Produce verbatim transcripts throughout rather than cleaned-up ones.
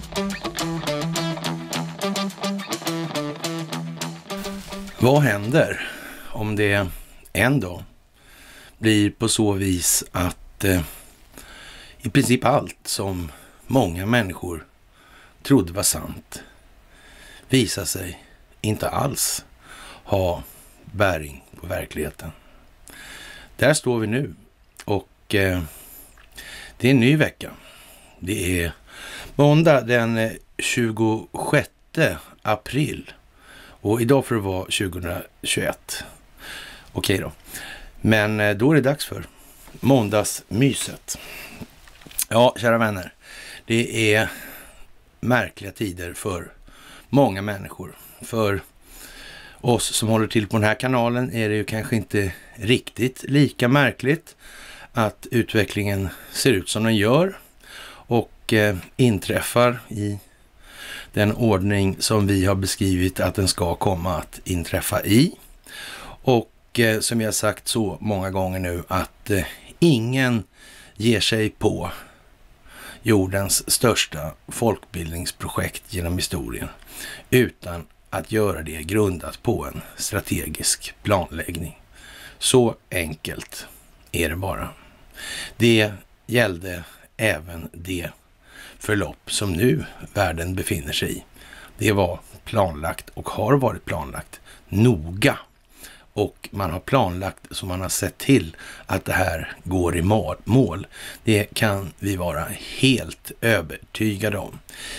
Vad händer om det ändå blir på så vis att eh, i princip allt som många människor trodde var sant visar sig inte alls ha bäring på verkligheten? Där står vi nu och eh, det är en ny vecka. Det är måndag den tjugosjätte april och idag får det vara tjugohundratjugoett. Okej då. Men eh, då är det dags för måndagsmyset. Ja, kära vänner. Det är märkliga tider för många människor. För oss som håller till på den här kanalen är det ju kanske inte riktigt lika märkligt att utvecklingen ser ut som den gör och eh, inträffar i den ordning som vi har beskrivit att den ska komma att inträffa i. Och eh, som jag sagt så många gånger nu att eh, ingen ger sig på jordens största folkbildningsprojekt genom historien utan att göra det grundat på en strategisk planläggning. Så enkelt är det bara. Det gällde även det förlopp som nu världen befinner sig i. Det var planlagt och har varit planlagt noga. Och man har planlagt så man har sett till att det här går i mål. Det kan vi vara helt övertygade om.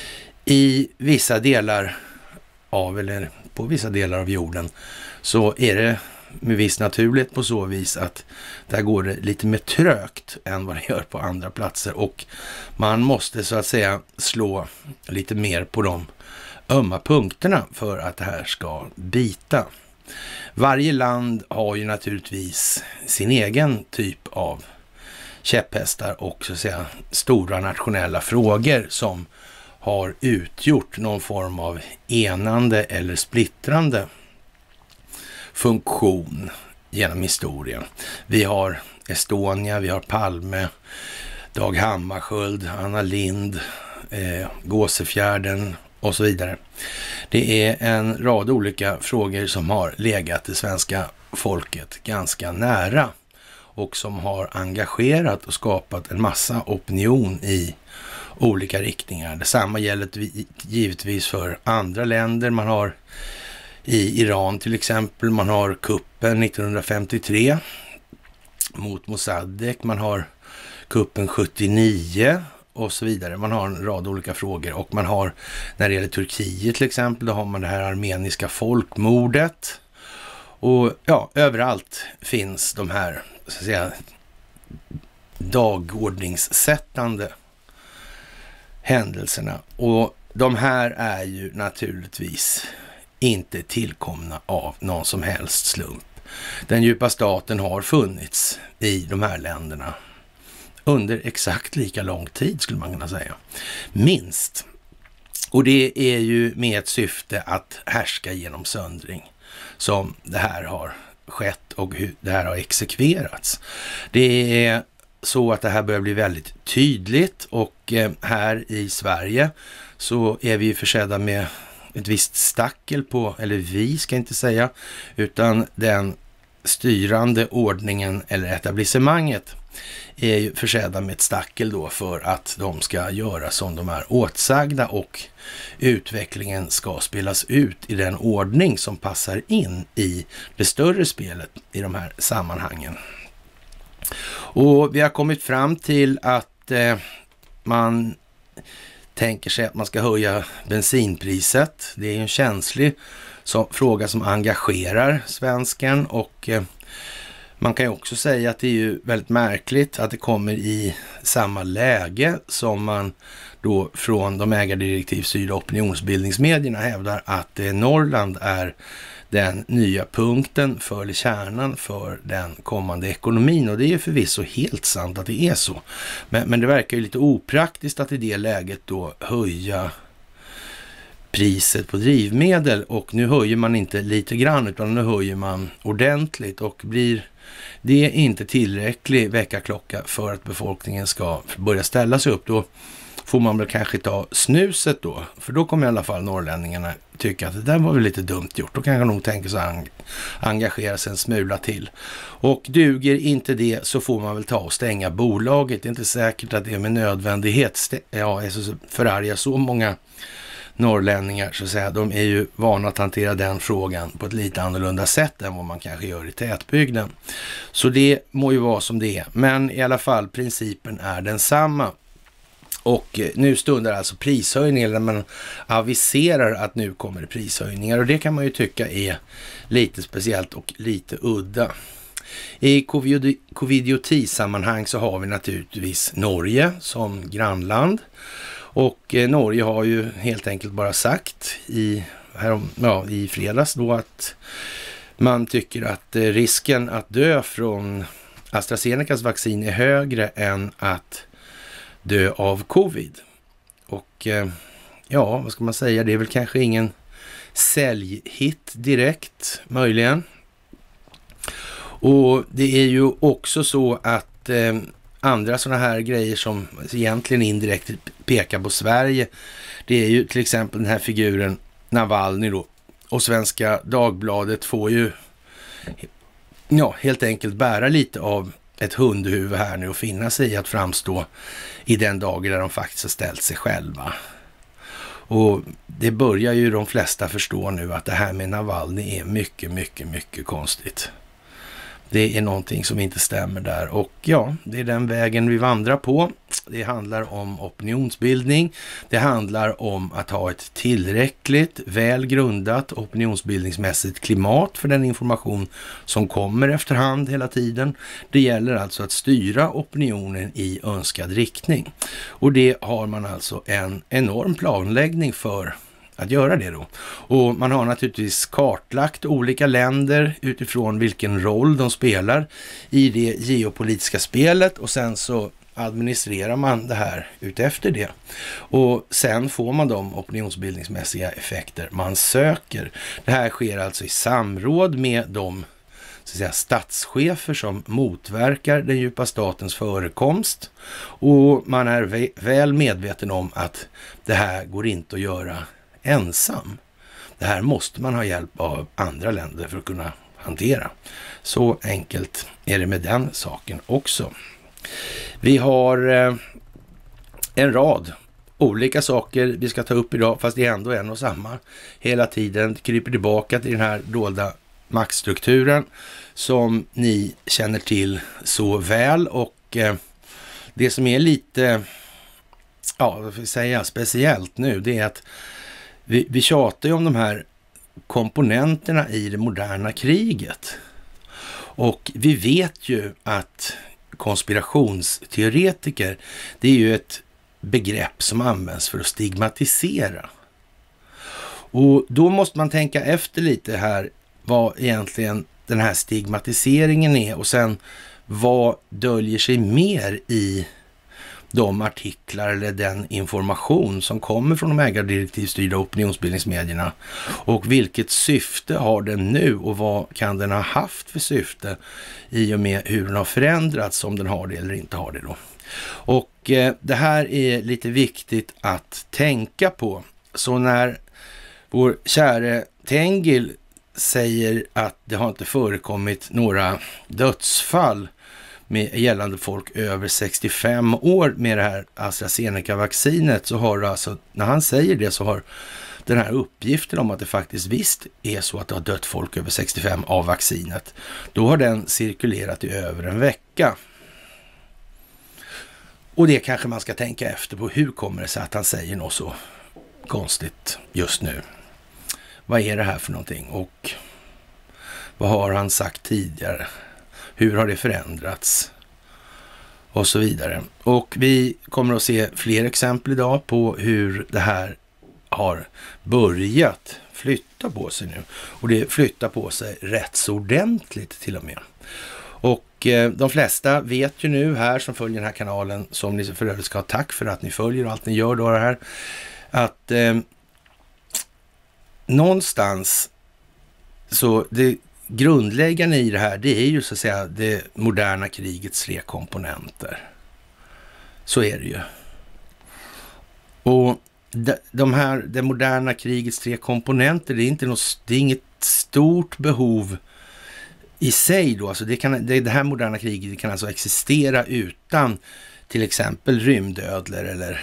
I vissa delar av, eller på vissa delar av jorden, så är det med viss naturligt på så vis att där går det lite mer trögt än vad det gör på andra platser. Och man måste så att säga slå lite mer på de ömma punkterna för att det här ska bita. Varje land har ju naturligtvis sin egen typ av käpphästar och så att säga stora nationella frågor som har utgjort någon form av enande eller splittrande funktion genom historien. Vi har Estonia, vi har Palme, Dag Hammarskjöld, Anna Lind, eh, Gåsefjärden och så vidare. Det är en rad olika frågor som har legat det svenska folket ganska nära och som har engagerat och skapat en massa opinion i olika riktningar. Detsamma gäller givetvis för andra länder. Man har i Iran till exempel, man har kuppen nittonhundrafemtiotre mot Mossadegh, man har kuppen sjuttionio och så vidare. Man har en rad olika frågor och man har, när det gäller Turkiet till exempel, då har man det här armeniska folkmordet. Och ja, överallt finns de här så att säga dagordningssättande händelserna. Och de här är ju naturligtvis inte tillkomna av någon som helst slump. Den djupa staten har funnits i de här länderna under exakt lika lång tid skulle man kunna säga. Minst. Och det är ju med ett syfte att härska genom söndring som det här har skett och hur det här har exekverats. Det är så att det här börjar bli väldigt tydligt och här i Sverige så är vi försedda med ett visst stackel på, eller vi ska inte säga, utan den styrande ordningen eller etablissemanget är ju försedda med ett stackel då för att de ska göra som de är åtsagda och utvecklingen ska spelas ut i den ordning som passar in i det större spelet i de här sammanhangen. Och vi har kommit fram till att eh, man tänker sig att man ska höja bensinpriset. Det är ju en känslig så, fråga som engagerar svensken och eh, man kan ju också säga att det är ju väldigt märkligt att det kommer i samma läge som man då från de ägardirektivstyrda opinionsbildningsmedierna hävdar att eh, Norrland är den nya punkten för, eller kärnan för den kommande ekonomin. Och det är ju förvisso helt sant att det är så. Men, men det verkar ju lite opraktiskt att i det läget då höja priset på drivmedel. Och nu höjer man inte lite grann utan nu höjer man ordentligt. Och blir det inte tillräcklig väckarklocka för att befolkningen ska börja ställa sig upp, då får man väl kanske ta snuset då. För då kommer i alla fall norrlänningarna tycka att det där var väl lite dumt gjort. Då kan jag nog tänka sig att engagera sig en smula till. Och duger inte det så får man väl ta och stänga bolaget. Det är inte säkert att det är med nödvändighet. Ja, jag så förargar så många norrlänningar så att säga. De är ju vana att hantera den frågan på ett lite annorlunda sätt än vad man kanske gör i tätbygden. Så det må ju vara som det är. Men i alla fall, principen är densamma. Och nu stundar alltså prishöjningar, eller man aviserar att nu kommer det prishöjningar. Och det kan man ju tycka är lite speciellt och lite udda. I covidioti-sammanhang så har vi naturligtvis Norge som grannland. Och eh, Norge har ju helt enkelt bara sagt i, härom, ja, i fredags då att man tycker att eh, risken att dö från AstraZenecas vaccin är högre än att dö av covid. Och eh, ja, vad ska man säga? Det är väl kanske ingen säljhit direkt, möjligen. Och det är ju också så att eh, andra sådana här grejer som egentligen indirekt pekar på Sverige, det är ju till exempel den här figuren Navalny då. Och Svenska Dagbladet får ju ja, helt enkelt bära lite av ett hundhuvud här nu och finna sig i att framstå i den dagen där de faktiskt har ställt sig själva. Och det börjar ju de flesta förstå nu att det här med Navalny är mycket, mycket, mycket konstigt. Det är någonting som inte stämmer där och ja, det är den vägen vi vandrar på. Det handlar om opinionsbildning. Det handlar om att ha ett tillräckligt väl grundat opinionsbildningsmässigt klimat för den information som kommer efterhand hela tiden. Det gäller alltså att styra opinionen i önskad riktning. Och det har man alltså en enorm planläggning för att göra det då. Och man har naturligtvis kartlagt olika länder utifrån vilken roll de spelar i det geopolitiska spelet och sen så administrerar man det här utefter det. Och sen får man de opinionsbildningsmässiga effekter man söker. Det här sker alltså i samråd med de så att säga, statschefer som motverkar den djupa statens förekomst. Och man är väl medveten om att det här går inte att göra ensam. Det här måste man ha hjälp av andra länder för att kunna hantera. Så enkelt är det med den saken också. Vi har eh, en rad olika saker vi ska ta upp idag, fast det är ändå en och samma. Hela tiden kryper tillbaka till den här dolda maktstrukturen som ni känner till så väl. Och eh, det som är lite, ja, vad ska jag säga, speciellt nu, det är att Vi, vi tjatar ju om de här komponenterna i det moderna kriget. Och vi vet ju att konspirationsteoretiker, det är ju ett begrepp som används för att stigmatisera. Och då måste man tänka efter lite här vad egentligen den här stigmatiseringen är och sen vad döljer sig mer i de artiklar eller den information som kommer från de ägardirektivstyrda opinionsbildningsmedierna och vilket syfte har den nu och vad kan den ha haft för syfte i och med hur den har förändrats, om den har det eller inte har det då. Och eh, det här är lite viktigt att tänka på. Så när vår käre Tengil säger att det har inte förekommit några dödsfall med gällande folk över sextiofem år med det här AstraZeneca-vaccinet, så har alltså, när han säger det, så har den här uppgiften om att det faktiskt visst är så att det har dött folk över sextiofem av vaccinet, då har den cirkulerat i över en vecka. Och det kanske man ska tänka efter på, hur kommer det sig att han säger något så konstigt just nu? Vad är det här för någonting och vad har han sagt tidigare? Hur har det förändrats? Och så vidare. Och vi kommer att se fler exempel idag på hur det här har börjat flytta på sig nu. Och det flyttar på sig rätt så ordentligt till och med. Och eh, de flesta vet ju nu här som följer den här kanalen, som ni för övrigt ska ha tack för att ni följer och allt ni gör då det här, att eh, någonstans så det grundläggande i det här, det är ju så att säga det moderna krigets tre komponenter. Så är det ju. Och de, de här, det moderna krigets tre komponenter, det är, inte något, det är inget stort behov i sig då. Alltså det, kan, det, det här moderna kriget det kan alltså existera utan till exempel rymdödlor eller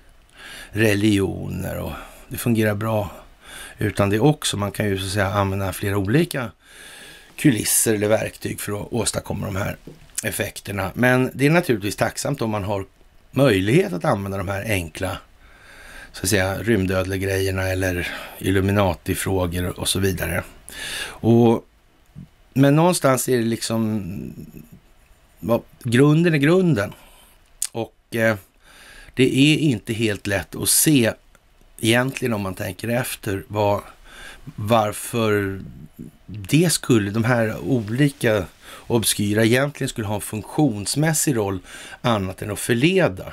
religioner, och det fungerar bra utan det också. Man kan ju så att säga använda flera olika kulisser eller verktyg för att åstadkomma de här effekterna. Men det är naturligtvis tacksamt om man har möjlighet att använda de här enkla så att säga rymdödliga grejerna eller Illuminati-frågor och så vidare. Och, men någonstans är det liksom ja, grunden är grunden. Och eh, det är inte helt lätt att se egentligen om man tänker efter vad, varför det skulle, de här olika obskyra egentligen skulle ha en funktionsmässig roll annat än att förleda.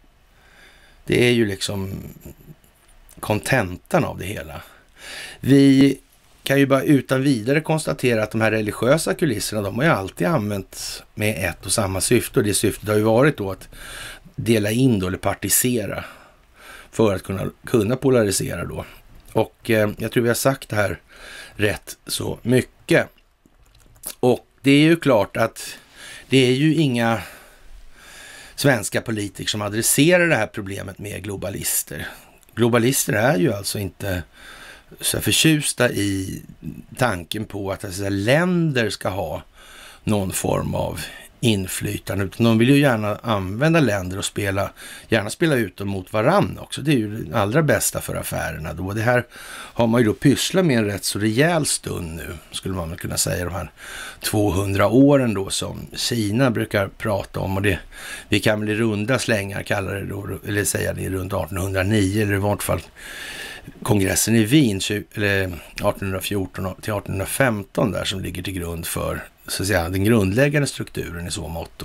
Det är ju liksom kontentan av det hela. Vi kan ju bara utan vidare konstatera att de här religiösa kulisserna, de har ju alltid använts med ett och samma syfte, och det syftet har ju varit då att dela in då eller partisera för att kunna, kunna polarisera då. Och eh, jag tror vi har sagt det här rätt så mycket. Och det är ju klart att det är ju inga svenska politiker som adresserar det här problemet med globalister. Globalister är ju alltså inte så förtjusta i tanken på att alltså, länder ska ha någon form av inflytande, utan de vill ju gärna använda länder och spela, gärna spela ut dem mot varann också. Det är ju det allra bästa för affärerna då. Det här har man ju då pysslat med en rätt så rejäl stund nu, skulle man väl kunna säga, de här tvåhundra åren då som Kina brukar prata om, och det, vi kan väl i runda slängar kalla det då, eller säga det runt artonhundranio, eller i vart fall kongressen i Wien eller artonhundrafjorton till artonhundrafemton där som ligger till grund för så att säga den grundläggande strukturen i så motto.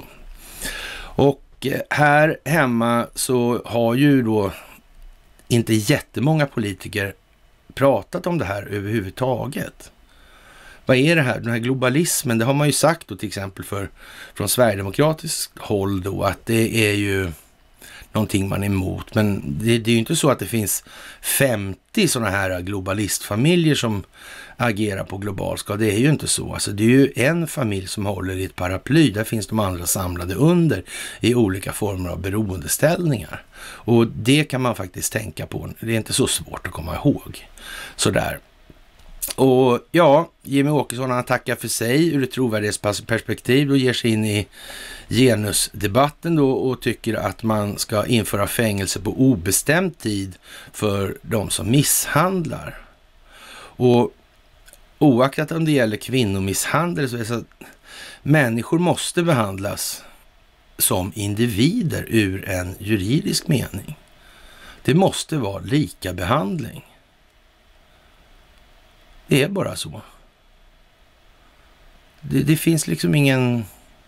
Och här hemma så har ju då inte jättemånga politiker pratat om det här överhuvudtaget. Vad är det här? Den här globalismen, det har man ju sagt då till exempel för, från sverigedemokratiskt håll då, att det är ju någonting man är emot. Men det, det är ju inte så att det finns femtio sådana här globalistfamiljer som agerar på global skala. Det är ju inte så. Alltså det är ju en familj som håller i ett paraply. Där finns de andra samlade under i olika former av beroendeställningar. Och det kan man faktiskt tänka på. Det är inte så svårt att komma ihåg. Sådär. Och ja, Jimmy Åkesson han tackar för sig ur ett trovärdighetsperspektiv och ger sig in i genusdebatten då och tycker att man ska införa fängelse på obestämd tid för de som misshandlar. Och oaktat om det gäller kvinnomisshandel så är det så att människor måste behandlas som individer ur en juridisk mening. Det måste vara lika behandling. Det är bara så. Det, det finns liksom ingen...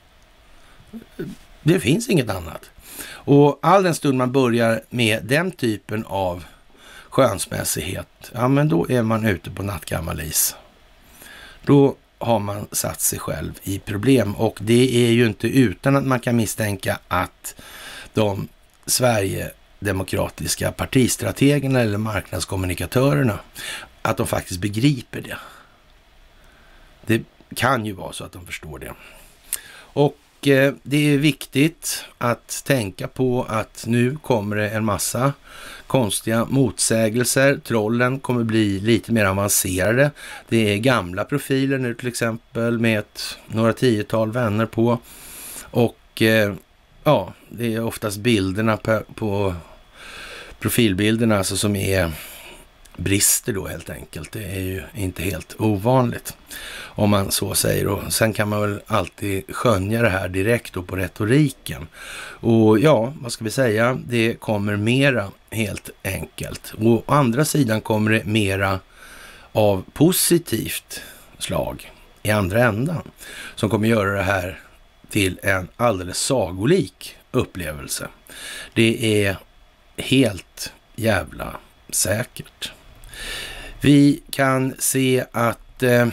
Det finns inget annat. Och all den stund man börjar med den typen av skönsmässighet, ja men då är man ute på nattgammal is. Då har man satt sig själv i problem. Och det är ju inte utan att man kan misstänka att de Sverigedemokratiska partistrategerna eller marknadskommunikatörerna, att de faktiskt begriper det. Det kan ju vara så att de förstår det. Och eh, det är viktigt att tänka på att nu kommer det en massa konstiga motsägelser. Trollen kommer bli lite mer avancerade. Det är gamla profiler nu till exempel med ett, några tiotal vänner på. Och eh, ja, det är oftast bilderna på, på profilbilderna alltså som är brister då helt enkelt. Det är ju inte helt ovanligt om man så säger. Och sen kan man väl alltid skönja det här direkt då på retoriken. Och ja, vad ska vi säga? Det kommer mera helt enkelt. Och å andra sidan kommer det mera av positivt slag i andra ändan som kommer göra det här till en alldeles sagolik upplevelse. Det är helt jävla säkert. Vi kan se att eh,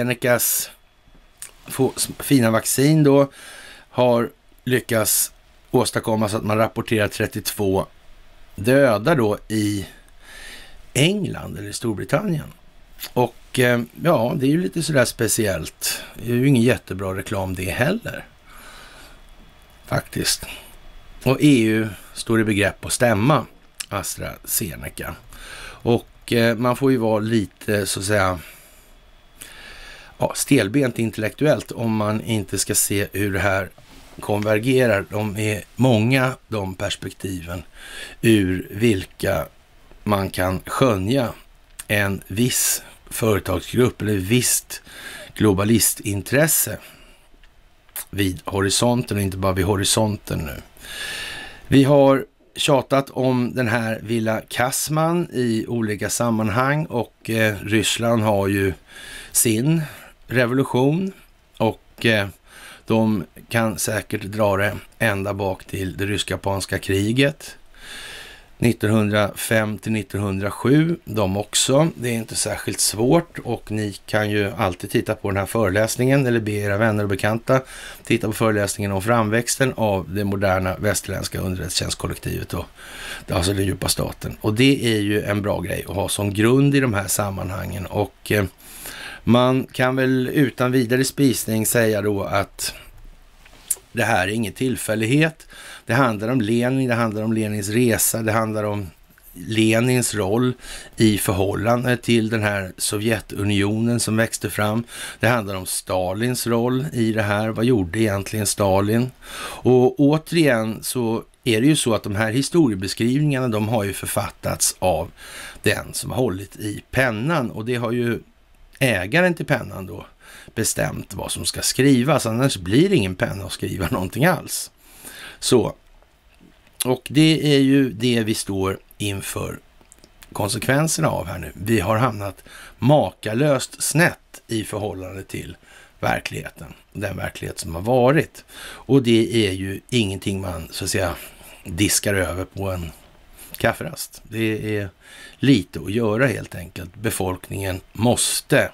AstraZenecas fina vaccin då har lyckats åstadkomma så att man rapporterar trettiotvå döda då i England eller Storbritannien. Och eh, ja, det är ju lite sådär speciellt. Det är ju ingen jättebra reklam det heller. Faktiskt. Och E U står i begrepp att stämma AstraZeneca. Och eh, man får ju vara lite så att säga ja, stelbent intellektuellt om man inte ska se hur det här konvergerar. De är många, de perspektiven, ur vilka man kan skönja en viss företagsgrupp eller visst globalistintresse vid horisonten och inte bara vid horisonten nu. Vi har tjatat om den här Villa Kassman i olika sammanhang och eh, Ryssland har ju sin revolution och eh, de kan säkert dra det ända bak till det rysk-japanska kriget nittonhundrafem till nittonhundrasju, de också. Det är inte särskilt svårt och ni kan ju alltid titta på den här föreläsningen eller be era vänner och bekanta titta på föreläsningen om framväxten av det moderna västerländska underrättelsetjänstkollektivet och alltså den djupa staten. Och det är ju en bra grej att ha som grund i de här sammanhangen och eh, man kan väl utan vidare spisning säga då att det här är ingen tillfällighet. Det handlar om Lenin, det handlar om Lenins resa, det handlar om Lenins roll i förhållande till den här Sovjetunionen som växte fram. Det handlar om Stalins roll i det här. Vad gjorde egentligen Stalin? Och återigen så är det ju så att de här historiebeskrivningarna, de har ju författats av den som har hållit i pennan och det har ju ägaren till pennan då bestämt vad som ska skrivas, annars blir det ingen penna att skriva någonting alls. Så, och det är ju det vi står inför konsekvenserna av här nu. Vi har hamnat makalöst snett i förhållande till verkligheten, den verklighet som har varit. Och det är ju ingenting man så att säga diskar över på en kafferast. Det är lite att göra helt enkelt. Befolkningen måste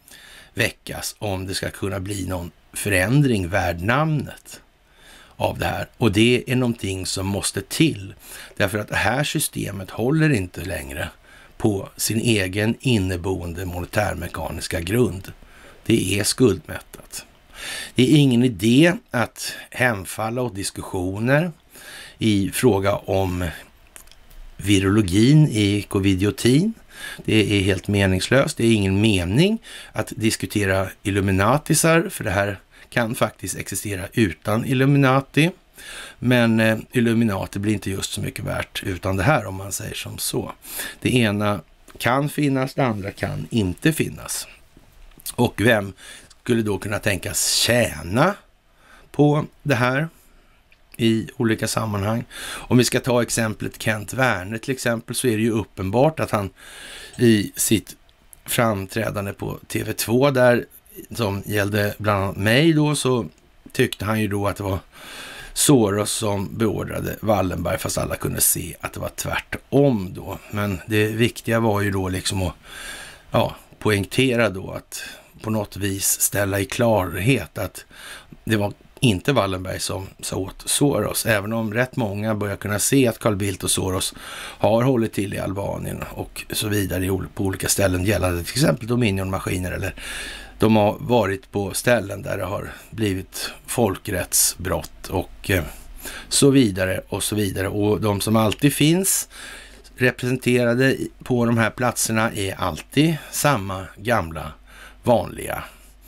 väckas om det ska kunna bli någon förändring värd namnet av det här. Och det är någonting som måste till. Därför att det här systemet håller inte längre på sin egen inneboende monetärmekaniska grund. Det är skuldmättat. Det är ingen idé att hemfalla åt diskussioner i fråga om virologin i covidiotin. Det är helt meningslöst. Det är ingen mening att diskutera Illuminatisar, för det här kan faktiskt existera utan Illuminati. Men eh, Illuminati blir inte just så mycket värt utan det här, om man säger som så. Det ena kan finnas, det andra kan inte finnas. Och vem skulle då kunna tänkas tjäna på det här i olika sammanhang? Om vi ska ta exemplet Kent Werner till exempel, så är det ju uppenbart att han i sitt framträdande på T V två där, som gällde bland annat mig då, så tyckte han ju då att det var Soros som beordrade Wallenberg, fast alla kunde se att det var tvärtom då. Men det viktiga var ju då liksom att ja, poängtera då att på något vis ställa i klarhet att det var inte Wallenberg som sa åt Soros, även om rätt många börjar kunna se att Carl Bildt och Soros har hållit till i Albanien och så vidare på olika ställen gällande till exempel Dominion-maskiner, eller de har varit på ställen där det har blivit folkrättsbrott och eh, så vidare och så vidare. Och de som alltid finns representerade på de här platserna är alltid samma gamla vanliga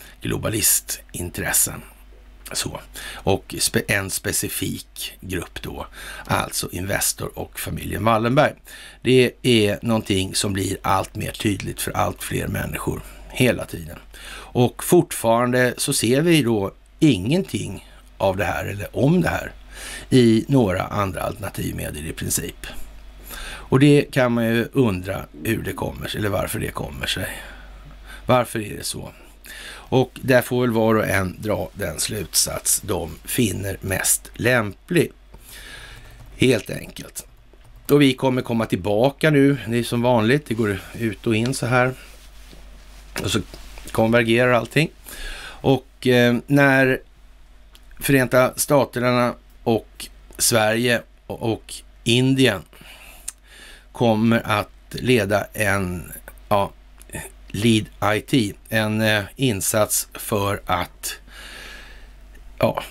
globalistintressen. Så. Och spe- en specifik grupp då, alltså Investor och familjen Wallenberg. Det är någonting som blir allt mer tydligt för allt fler människor hela tiden. Och fortfarande så ser vi då ingenting av det här eller om det här i några andra alternativmedier i princip. Och det kan man ju undra hur det kommer sig, eller varför det kommer sig. Varför är det så? Och där får väl var och en dra den slutsats de finner mest lämplig. Helt enkelt. Och vi kommer komma tillbaka nu. Det är som vanligt. Det går ut och in så här. Och så konvergerar allting. Och eh, när Förenta Staterna och Sverige och Indien kommer att leda en ja, Lead I T, en eh, insats för att ja,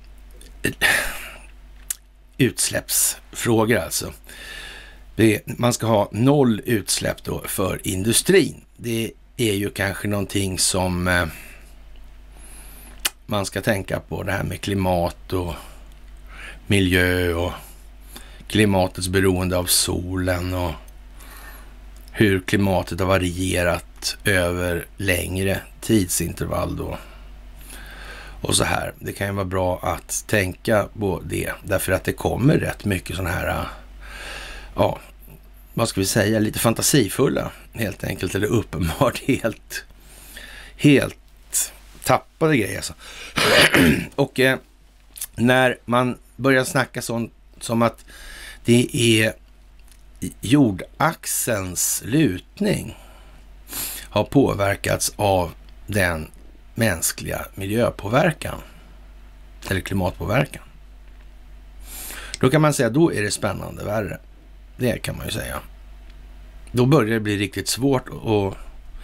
utsläppsfrågor alltså. Det, man ska ha noll utsläpp då för industrin. Det är ju kanske någonting som eh, man ska tänka på, det här med klimat och miljö och klimatets beroende av solen och hur klimatet har varierat över längre tidsintervall då. Och så här, det kan ju vara bra att tänka på det, därför att det kommer rätt mycket sådana här, ja, vad ska vi säga, lite fantasifulla helt enkelt, eller uppenbart helt, helt tappade grejer alltså. Och eh, när man börjar snacka sånt som att det är jordaxelns lutning har påverkats av den mänskliga miljöpåverkan eller klimatpåverkan, då kan man säga då är det spännande värre. Det kan man ju säga. Då börjar det bli riktigt svårt och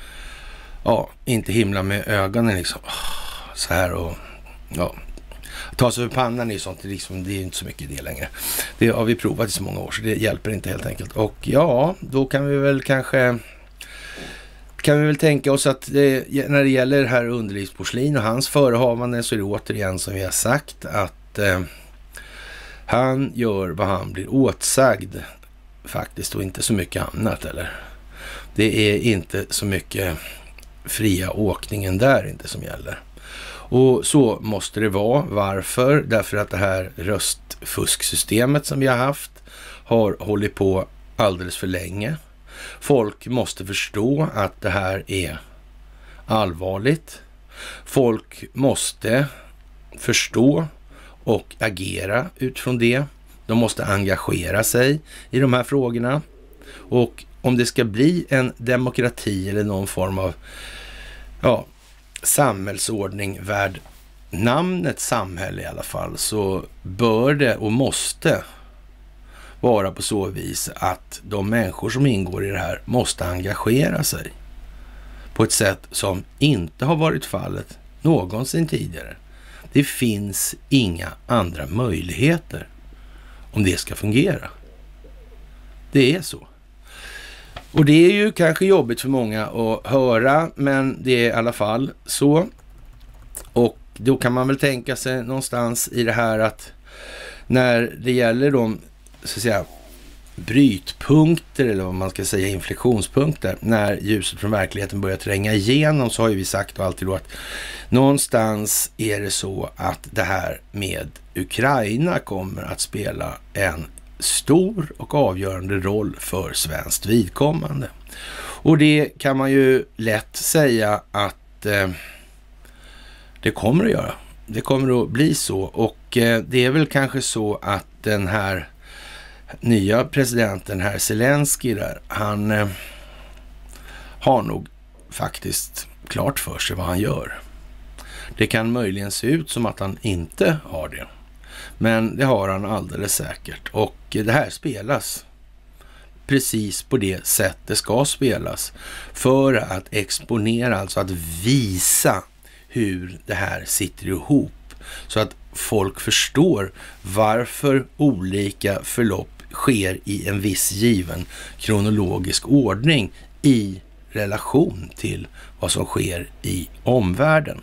ja, inte himla med ögonen liksom så här och ja, ta sig för pannan är ju sånt, liksom, det är inte så mycket det längre. Det har vi provat i så många år så det hjälper inte helt enkelt. Och ja, då kan vi väl kanske kan vi väl tänka oss att det, när det gäller här underlivsporslin och hans förehavanden, så är det återigen som vi har sagt att eh, han gör vad han blir åtsagd faktiskt, och inte så mycket annat. Eller det är inte så mycket fria åkningen där inte som gäller. Och så måste det vara. Varför? Därför att det här röstfusksystemet som vi har haft har hållit på alldeles för länge. Folk måste förstå att det här är allvarligt. Folk måste förstå och agera utifrån det. De måste engagera sig i de här frågorna. Och om det ska bli en demokrati eller någon form av ja, samhällsordning värd namnet samhälle i alla fall, så bör det och måste vara på så vis att de människor som ingår i det här måste engagera sig på ett sätt som inte har varit fallet någonsin tidigare. Det finns inga andra möjligheter om det ska fungera. Det är så. Och det är ju kanske jobbigt för många att höra, men det är i alla fall så. Och då kan man väl tänka sig någonstans i det här att när det gäller de så att säga brytpunkter, eller vad man ska säga, inflektionspunkter, när ljuset från verkligheten börjar tränga igenom, så har ju vi sagt och alltid då att någonstans är det så att det här med Ukraina kommer att spela en stor och avgörande roll för svenskt vidkommande. Och det kan man ju lätt säga att eh, det kommer att göra. Det kommer att bli så, och eh, det är väl kanske så att den här nya presidenten här, Zelensky där, han eh, har nog faktiskt klart för sig vad han gör. Det kan möjligen se ut som att han inte har det, men det har han alldeles säkert. Och det här spelas precis på det sätt det ska spelas, för att exponera, alltså att visa hur det här sitter ihop, så att folk förstår varför olika förlopp sker i en viss given kronologisk ordning i relation till vad som sker i omvärlden.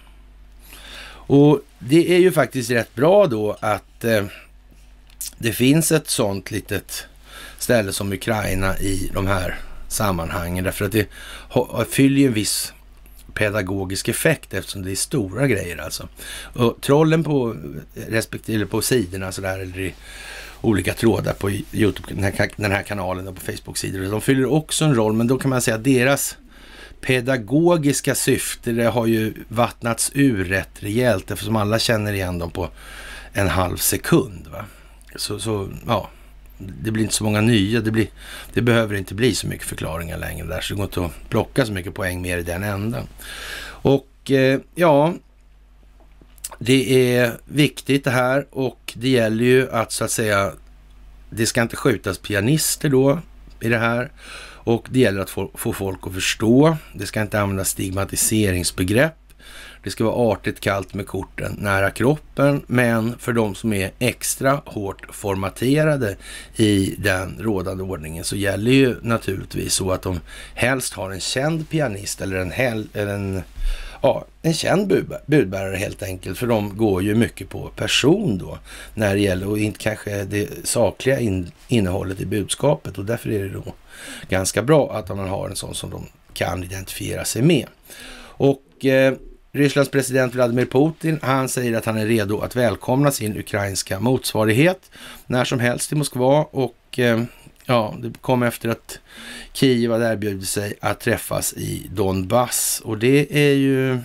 Och det är ju faktiskt rätt bra då att eh, det finns ett sånt litet ställe som Ukraina i de här sammanhangen, därför att det har, fyller en viss pedagogisk effekt eftersom det är stora grejer alltså. Och trollen på respektive på sidorna så där, eller i olika trådar på YouTube, den här, den här kanalen och på Facebook-sidor, de fyller också en roll, men då kan man säga att deras pedagogiska syfte, det har ju vattnats ur rätt rejält, eftersom alla känner igen dem på en halv sekund, va? Så, så ja, det blir inte så många nya, det, blir, det behöver inte bli så mycket förklaringar längre där, så det går inte att plocka så mycket poäng mer i den änden. Och eh, ja, det är viktigt det här, och det gäller ju att så att säga, det ska inte skjutas pianister då i det här, och det gäller att få, få folk att förstå. Det ska inte användas stigmatiseringsbegrepp. Det ska vara artigt kallt med korten nära kroppen, men för de som är extra hårt formaterade i den rådande ordningen så gäller ju naturligtvis så att de helst har en känd pianist eller en, hel, eller en, ja, en känd budbärare helt enkelt, för de går ju mycket på person då när det gäller, och inte kanske det sakliga in, innehållet i budskapet, och därför är det då ganska bra att man har en sån som de kan identifiera sig med. Och eh, Rysslands president Vladimir Putin, han säger att han är redo att välkomna sin ukrainska motsvarighet när som helst i Moskva, och eh, ja, det kom efter att Kiev hade erbjudit sig att träffas i Donbass, och det är ju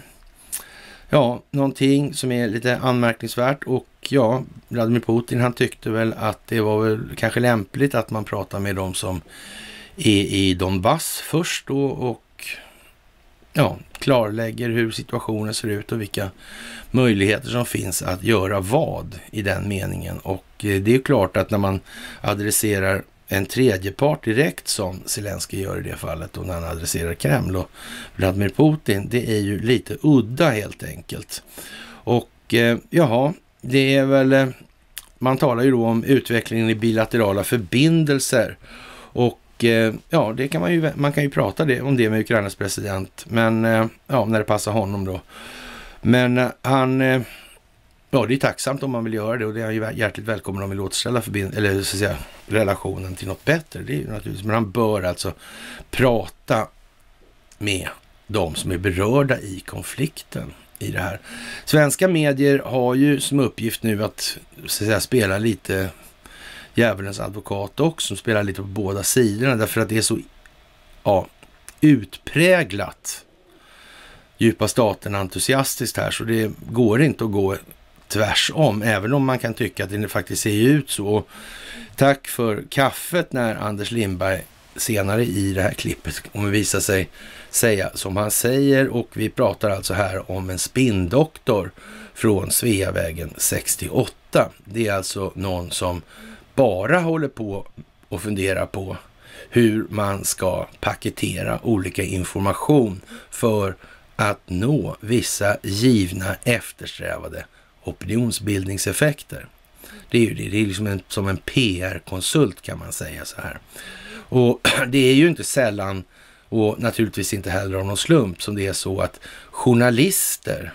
ja, någonting som är lite anmärkningsvärt, och ja, Vladimir Putin, han tyckte väl att det var väl kanske lämpligt att man pratar med dem som är i Donbass först då, och ja, klarlägger hur situationen ser ut och vilka möjligheter som finns att göra vad i den meningen. Och det är ju klart att när man adresserar en tredje part direkt, som Zelensky gör i det fallet, och när han adresserar Kreml och Vladimir Putin, det är ju lite udda helt enkelt. Och eh, jaha, det är väl, eh, man talar ju då om utvecklingen i bilaterala förbindelser, och ja, det kan man ju, man kan ju prata det, om det med Ukrainas president, men ja, när det passar honom då. Men han, ja, det är tacksamt om man vill göra det, och det är ju hjärtligt välkommen om vi låter ställa förbind- eller så att säga relationen till något bättre. Det är ju naturligtvis, men han bör alltså prata med de som är berörda i konflikten i det här. Svenska medier har ju som uppgift nu att, så att säga, spela lite djävulens advokat också, som spelar lite på båda sidorna, därför att det är så ja, utpräglat djupa staten entusiastiskt här, så det går inte att gå tvärs om, även om man kan tycka att det faktiskt ser ut så. Och tack för kaffet när Anders Lindberg senare i det här klippet kommer visa sig säga som han säger, och vi pratar alltså här om en spinndoktor från Sveavägen sextioåtta. Det är alltså någon som bara håller på och funderar på hur man ska paketera olika information för att nå vissa givna eftersträvade opinionsbildningseffekter. Det är ju det, det är liksom en, som en P R-konsult kan man säga så här. Och det är ju inte sällan, och naturligtvis inte heller av någon slump, som det är så att journalister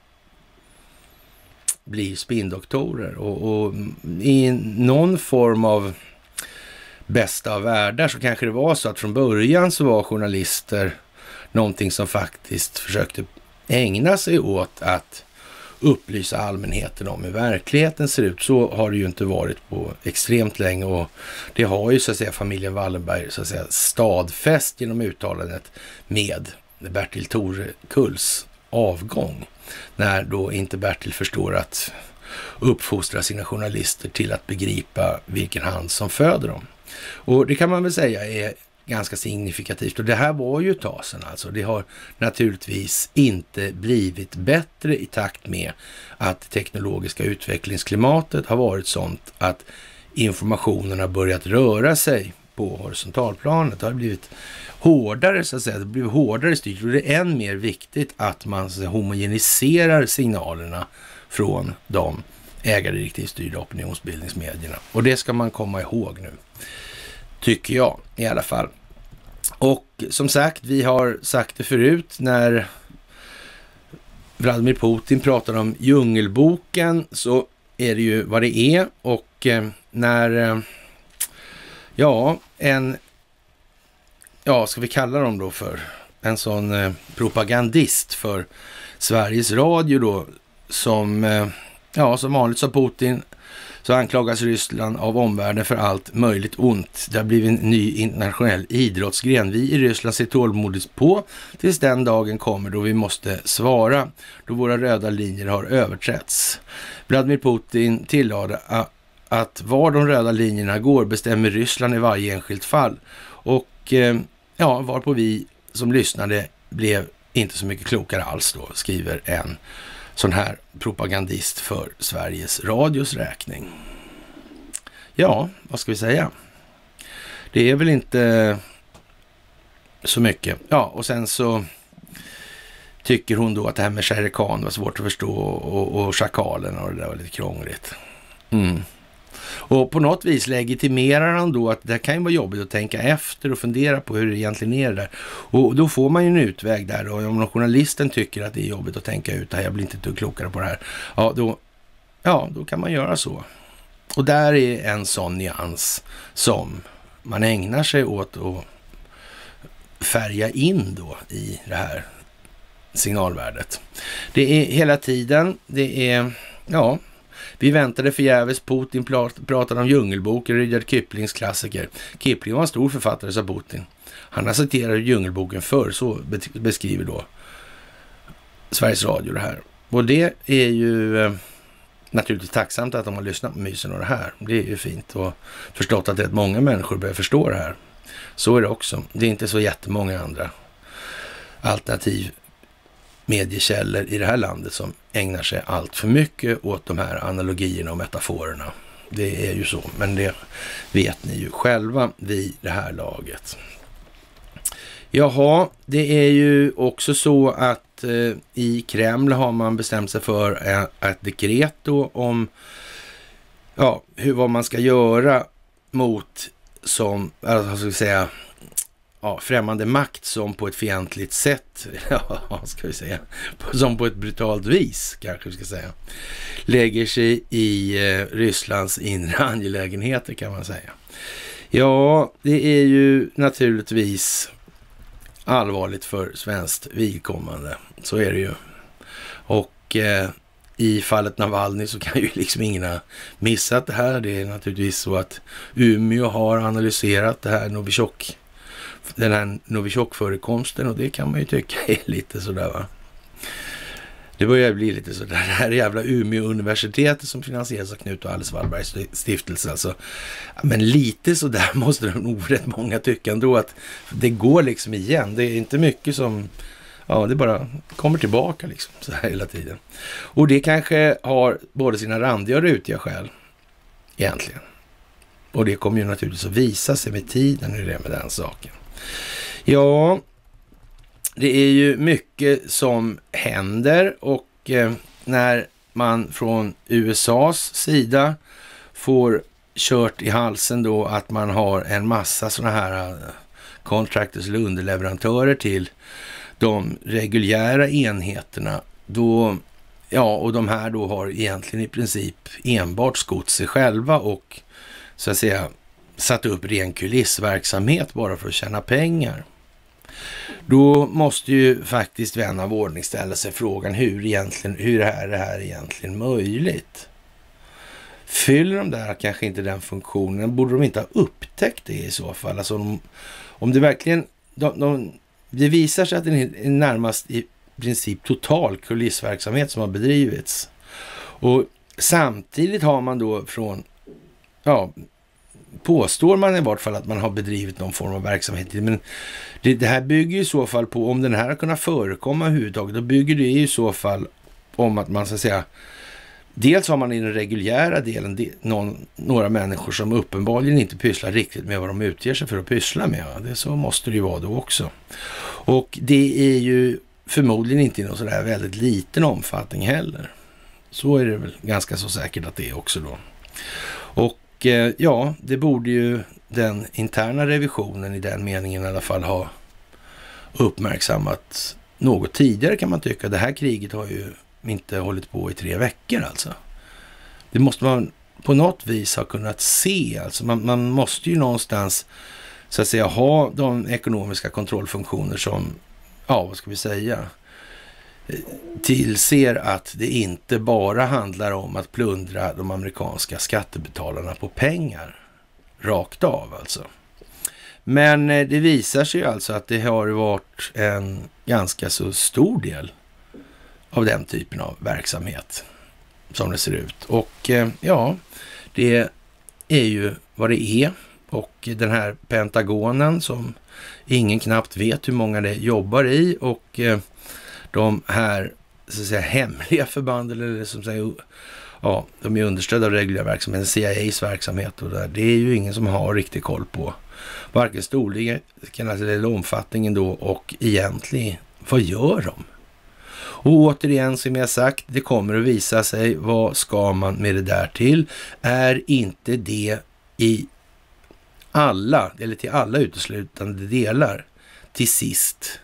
blir spindoktorer, och, och i någon form av bästa av världar så kanske det var så att från början så var journalister någonting som faktiskt försökte ägna sig åt att upplysa allmänheten om hur verkligheten ser ut. Så har det ju inte varit på extremt länge, och det har ju så att säga familjen Wallenberg så att säga stadfäst genom uttalandet med Bertil Torkulls avgång, när då inte Bertil förstår att uppfostra sina journalister till att begripa vilken hand som föder dem. Och det kan man väl säga är ganska signifikativt, och det här var ju ett tag sedan alltså. Det har naturligtvis inte blivit bättre i takt med att det teknologiska utvecklingsklimatet har varit sånt att informationen har börjat röra sig på horisontalplanet. Det har blivit hårdare så att säga, det blir hårdare styrt, och det är än mer viktigt att man så att säga, homogeniserar signalerna från de ägardirektivstyrda opinionsbildningsmedierna. Och det ska man komma ihåg nu, tycker jag i alla fall. Och som sagt, vi har sagt det förut, när Vladimir Putin pratar om djungelboken så är det ju vad det är, och eh, när eh, ja, en ja, ska vi kalla dem då för en sån eh, propagandist för Sveriges Radio då, som eh, ja, som vanligt sa Putin, så anklagas Ryssland av omvärlden för allt möjligt ont. Det har blivit en ny internationell idrottsgren. Vi i Ryssland ser tålmodigt på tills den dagen kommer då vi måste svara, då våra röda linjer har överträtts. Vladimir Putin tillade att var de röda linjerna går bestämmer Ryssland i varje enskilt fall. Och eh, ja, varpå vi som lyssnade blev inte så mycket klokare alls då, skriver en sån här propagandist för Sveriges Radios räkning. Ja, vad ska vi säga? Det är väl inte så mycket. Ja, och sen så tycker hon då att det här med Shere Khan var svårt att förstå och, och schakalen och det där var lite krångligt. Mm. Och på något vis legitimerar han då att det kan ju vara jobbigt att tänka efter och fundera på hur det egentligen är där. Och då får man ju en utväg där då. Om journalisten tycker att det är jobbigt att tänka ut det här, jag blir inte ett klokare på det här. Ja då, ja, då kan man göra så. Och där är en sån nyans som man ägnar sig åt att färga in då i det här signalvärdet. Det är hela tiden, det är, ja, vi väntade förgäves. Putin pratade om Djungelboken, Rudyard Kiplings klassiker. Kipling var en stor författare, sa Putin. Han har citerat Djungelboken förr, så beskriver då Sveriges Radio det här. Och det är ju eh, naturligtvis tacksamt att de har lyssnat på mysen och det här. Det är ju fint och förstått att det är att många människor börjar förstå det här. Så är det också. Det är inte så jättemånga andra alternativ mediekällor i det här landet som ägnar sig allt för mycket åt de här analogierna och metaforerna. Det är ju så, men det vet ni ju själva vid det här laget. Jaha, det är ju också så att eh, i Kreml har man bestämt sig för ett dekret då om ja, hur, vad man ska göra mot som, alltså, vad ska vi säga, ja, främmande makt som på ett fientligt sätt, ja, ska vi säga, som på ett brutalt vis, kanske vi ska säga, lägger sig i eh, Rysslands inre angelägenheter, kan man säga. Ja, det är ju naturligtvis allvarligt för svenskt vidkommande. Så är det ju. Och eh, i fallet Navalny så kan ju liksom ingen ha missat det här. Det är naturligtvis så att Umeå har analyserat det här Novichok, den här Novichok-förekomsten, och det kan man ju tycka är lite sådär, va. Det börjar bli lite sådär. Det här jävla Umeå-universitetet som finansieras av Knut och Alice Wallbergs stiftelse. Alltså. Men lite sådär måste det nog rätt många tycka ändå, att det går liksom igen. Det är inte mycket som, ja, det bara kommer tillbaka liksom så här hela tiden. Och det kanske har både sina randiga och rutiga skäl egentligen. Och det kommer ju naturligtvis att visa sig med tiden hur det är med den saken. Ja, det är ju mycket som händer, och eh, när man från U S A:s sida får kört i halsen då att man har en massa sådana här uh, contractors eller underleverantörer till de reguljära enheterna, då, ja, och de här då har egentligen i princip enbart skott sig själva och så att säga satt upp ren kulissverksamhet bara för att tjäna pengar. Då måste ju faktiskt vän av ordning ställa sig frågan hur, egentligen, hur är det här egentligen möjligt? Fyller de där kanske inte den funktionen? Borde de inte ha upptäckt det i så fall? Alltså om, om det verkligen, de, de, det visar sig att det är närmast i princip total kulissverksamhet som har bedrivits. Och samtidigt har man då från, ja, påstår man i vart fall att man har bedrivit någon form av verksamhet. Men det, det här bygger i så fall på, om den här har kunnat förekomma överhuvudtaget, då bygger det i så fall om att man så att säga, dels har man i den reguljära delen del, någon, några människor som uppenbarligen inte pysslar riktigt med vad de utger sig för att pyssla med. Det, så måste det ju vara då också. Och det är ju förmodligen inte i någon sådär väldigt liten omfattning heller. Så är det väl ganska så säkert att det är också då. Och ja, det borde ju den interna revisionen i den meningen i alla fall ha uppmärksammat något tidigare, kan man tycka. Det här kriget har ju inte hållit på i tre veckor alltså. Det måste man på något vis ha kunnat se. Alltså man, man måste ju någonstans så att säga ha de ekonomiska kontrollfunktioner som, ja, vad ska vi säga, tillser att det inte bara handlar om att plundra de amerikanska skattebetalarna på pengar rakt av alltså. Men det visar sig alltså att det har varit en ganska så stor del av den typen av verksamhet som det ser ut. Och ja, det är ju vad det är. Och den här Pentagonen som ingen knappt vet hur många det jobbar i, och de här så att säga hemliga förband eller som säger, ja, de är understödda av reguljär verksamhet, C I A:s verksamhet och där. Det är ju ingen som har riktigt koll på varken storleken eller omfattningen då och egentligen, vad gör de? Och återigen som jag sagt, det kommer att visa sig, vad ska man med det där till? Är inte det i alla, eller till alla uteslutande delar, till sist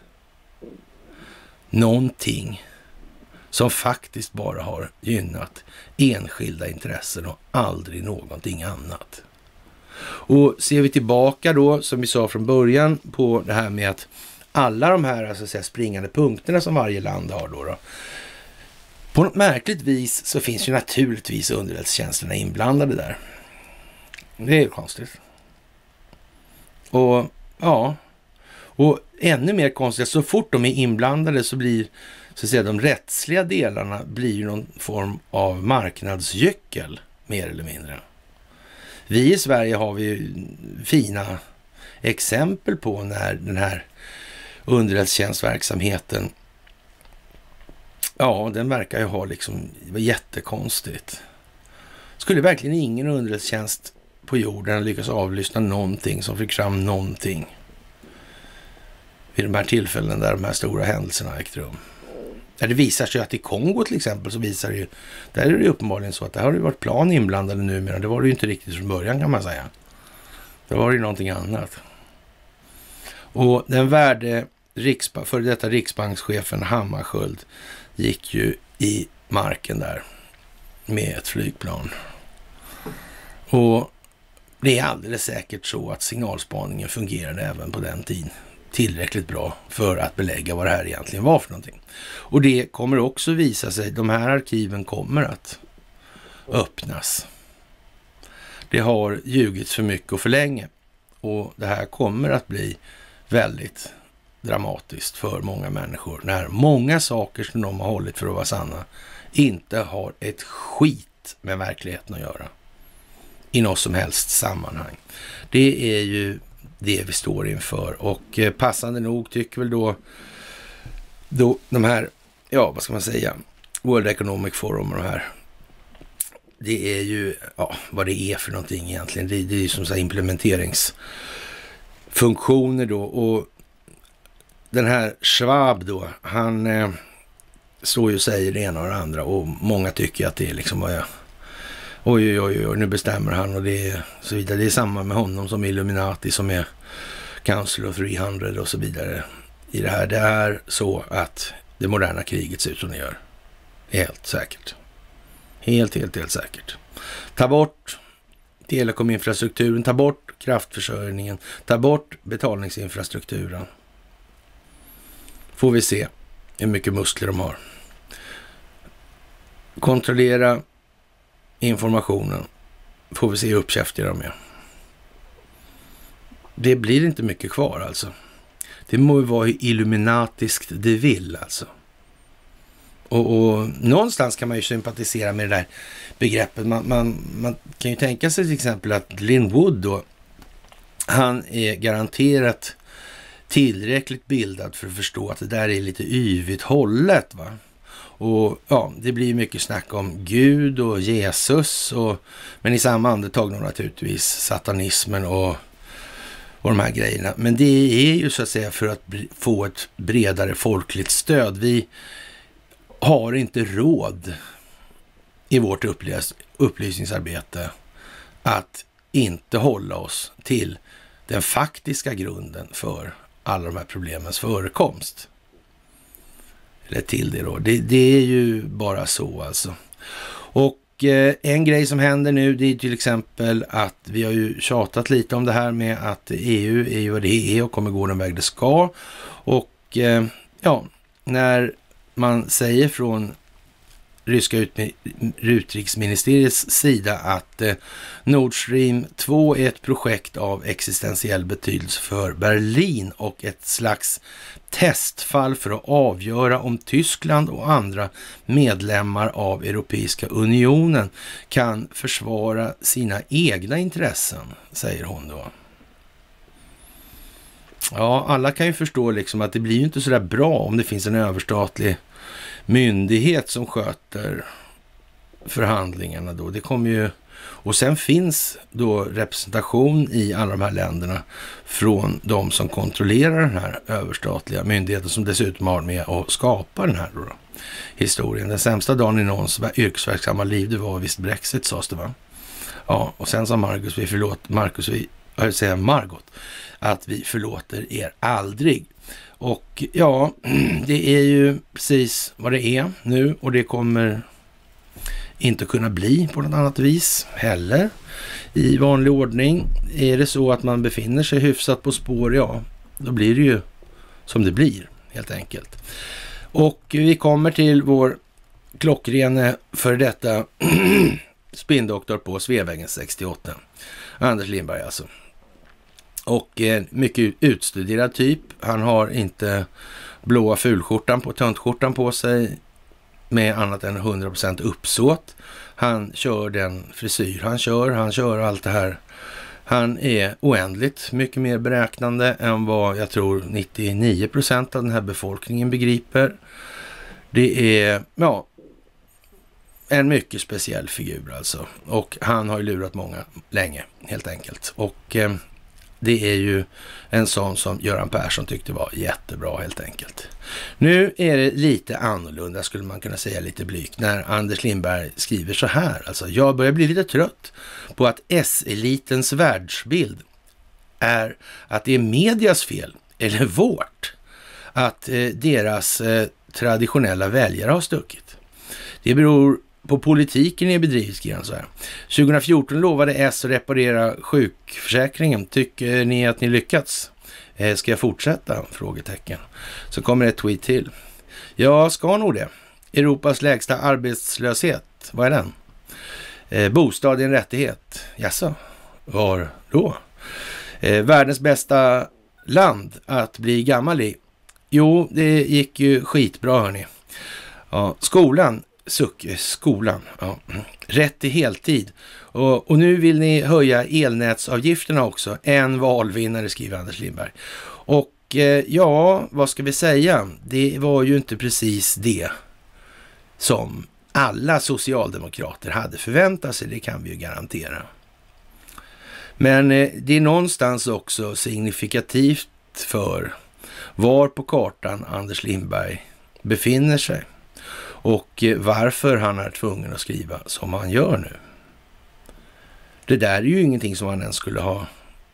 någonting som faktiskt bara har gynnat enskilda intressen och aldrig någonting annat. Och ser vi tillbaka då, som vi sa från början, på det här med att alla de här alltså, säga, springande punkterna som varje land har då, då. På något märkligt vis så finns ju naturligtvis underrättelsetjänsterna inblandade där. Det är ju konstigt. Och ja, och ännu mer konstigt, så fort de är inblandade så blir så att säga, de rättsliga delarna blir ju någon form av marknadsgyckel, mer eller mindre. Vi i Sverige har vi ju fina exempel på när den här underrättelsetjänstverksamheten, ja, den verkar ju ha liksom, det var jättekonstigt. Skulle verkligen ingen underrättelsetjänst på jorden lyckas avlyssna någonting som fick fram någonting vid de här tillfällen där de här stora händelserna ägt rum? Där det visar sig att i Kongo till exempel så visar det ju, där är det ju uppenbarligen så att det har ju varit plan inblandade numera. Det var det ju inte riktigt från början kan man säga. Det var ju någonting annat. Och den värde riksbank, för detta riksbankschefen Hammarskjöld gick ju i marken där med ett flygplan. Och det är alldeles säkert så att signalspaningen fungerade även på den tiden tillräckligt bra för att belägga vad det här egentligen var för någonting. Och det kommer också visa sig, de här arkiven kommer att öppnas. Det har ljugits för mycket och för länge och det här kommer att bli väldigt dramatiskt för många människor när många saker som de har hållit för att vara sanna inte har ett skit med verkligheten att göra i något som helst sammanhang. Det är ju det vi står inför och eh, passande nog tycker väl då, då de här, ja vad ska man säga, World Economic Forum och de här, det är ju, ja vad det är för någonting egentligen, det, det är ju som så här implementeringsfunktioner då och den här Schwab då, han eh, står ju och säger det ena och det andra och många tycker att det är liksom vad jag oj, oj, oj, oj, nu bestämmer han och det är så vidare. Det är samma med honom som Illuminati som är Council of trehundra och så vidare i det här. Det är så att det moderna kriget ser ut som det gör. Helt säkert. Helt, helt, helt säkert. Ta bort telekominfrastrukturen, ta bort kraftförsörjningen, ta bort betalningsinfrastrukturen. Får vi se hur mycket muskler de har. Kontrollera informationen. Får vi se hur uppkäftiga de är. Det blir inte mycket kvar alltså. Det må ju vara illuminatiskt det vill alltså. Och, och någonstans kan man ju sympatisera med det där begreppet. Man, man, man kan ju tänka sig till exempel att Lin Wood då, han är garanterat tillräckligt bildad för att förstå att det där är lite yvigt hållet va. Och ja, det blir mycket snack om Gud och Jesus och, men i samma andetag naturligtvis satanismen och, och de här grejerna. Men det är ju så att säga för att få ett bredare folkligt stöd. Vi har inte råd i vårt upplys- upplysningsarbete att inte hålla oss till den faktiska grunden för alla de här problemens förekomst. Eller till det då. Det, det är ju bara så alltså. Och eh, en grej som händer nu det är till exempel att vi har ju tjatat lite om det här med att E U är ju vad det är och kommer gå den väg det ska. Och eh, ja, när man säger från ryska ut- utrikesministeriets sida att eh, Nord Stream två är ett projekt av existentiell betydelse för Berlin och ett slags testfall för att avgöra om Tyskland och andra medlemmar av Europeiska unionen kan försvara sina egna intressen, säger hon då. Ja, alla kan ju förstå liksom att det blir ju inte så där bra om det finns en överstatlig myndighet som sköter förhandlingarna då. Det kommer ju, och sen finns då representation i alla de här länderna från de som kontrollerar den här överstatliga myndigheten, som dessutom har med att skapa den här då, då historien. Den sämsta dagen i någons yrkesverksamma liv, det var visst Brexit, sades det, va? Ja, och sen sa Marcus, vi förlåt, Marcus, vi, jag vill säga Margot, att vi förlåter er aldrig. Och ja, det är ju precis vad det är nu, och det kommer inte kunna bli på något annat vis heller i vanlig ordning. Är det så att man befinner sig hyfsat på spår, ja, då blir det ju som det blir helt enkelt. Och vi kommer till vår klockrene för detta spindoktor på Sveavägen sextioåtta. Anders Lindberg alltså. Och eh, mycket utstuderad typ. Han har inte blåa fulskjortan på töntskjortan på sig med annat än hundra procent uppsåt. Han kör den frisyr han kör. Han kör allt det här. Han är oändligt mycket mer beräknande än vad jag tror nittionio procent av den här befolkningen begriper. Det är, ja, en mycket speciell figur alltså. Och han har ju lurat många länge helt enkelt. Och eh, det är ju en sån som Göran Persson tyckte var jättebra helt enkelt. Nu är det lite annorlunda, skulle man kunna säga, lite blygt, när Anders Lindberg skriver så här. Alltså, jag börjar bli lite trött på att S-elitens världsbild är att det är medias fel, eller vårt, att eh, deras eh, traditionella väljare har stuckit. Det beror på politiken ni bedrivit, skriver han så här. tjugo fjorton lovade S att reparera sjukförsäkringen. Tycker ni att ni lyckats? Eh, ska jag fortsätta? Frågetecken. Så kommer ett tweet till. Ja, ska nog det. Europas lägsta arbetslöshet. Vad är den? Eh, bostad är en rättighet. Jaså? Var då? Eh, världens bästa land att bli gammal i. Jo, det gick ju skitbra, hörni. Ja, skolan. Suck, skolan. Ja. Rätt till heltid. Och, och nu vill ni höja elnätsavgifterna också. En valvinnare, skriver Anders Lindberg. Och eh, ja, vad ska vi säga? Det var ju inte precis det som alla socialdemokrater hade förväntat sig. Det kan vi ju garantera. Men eh, det är någonstans också signifikativt för var på kartan Anders Lindberg befinner sig. Och varför han är tvungen att skriva som han gör nu. Det där är ju ingenting som han ens skulle ha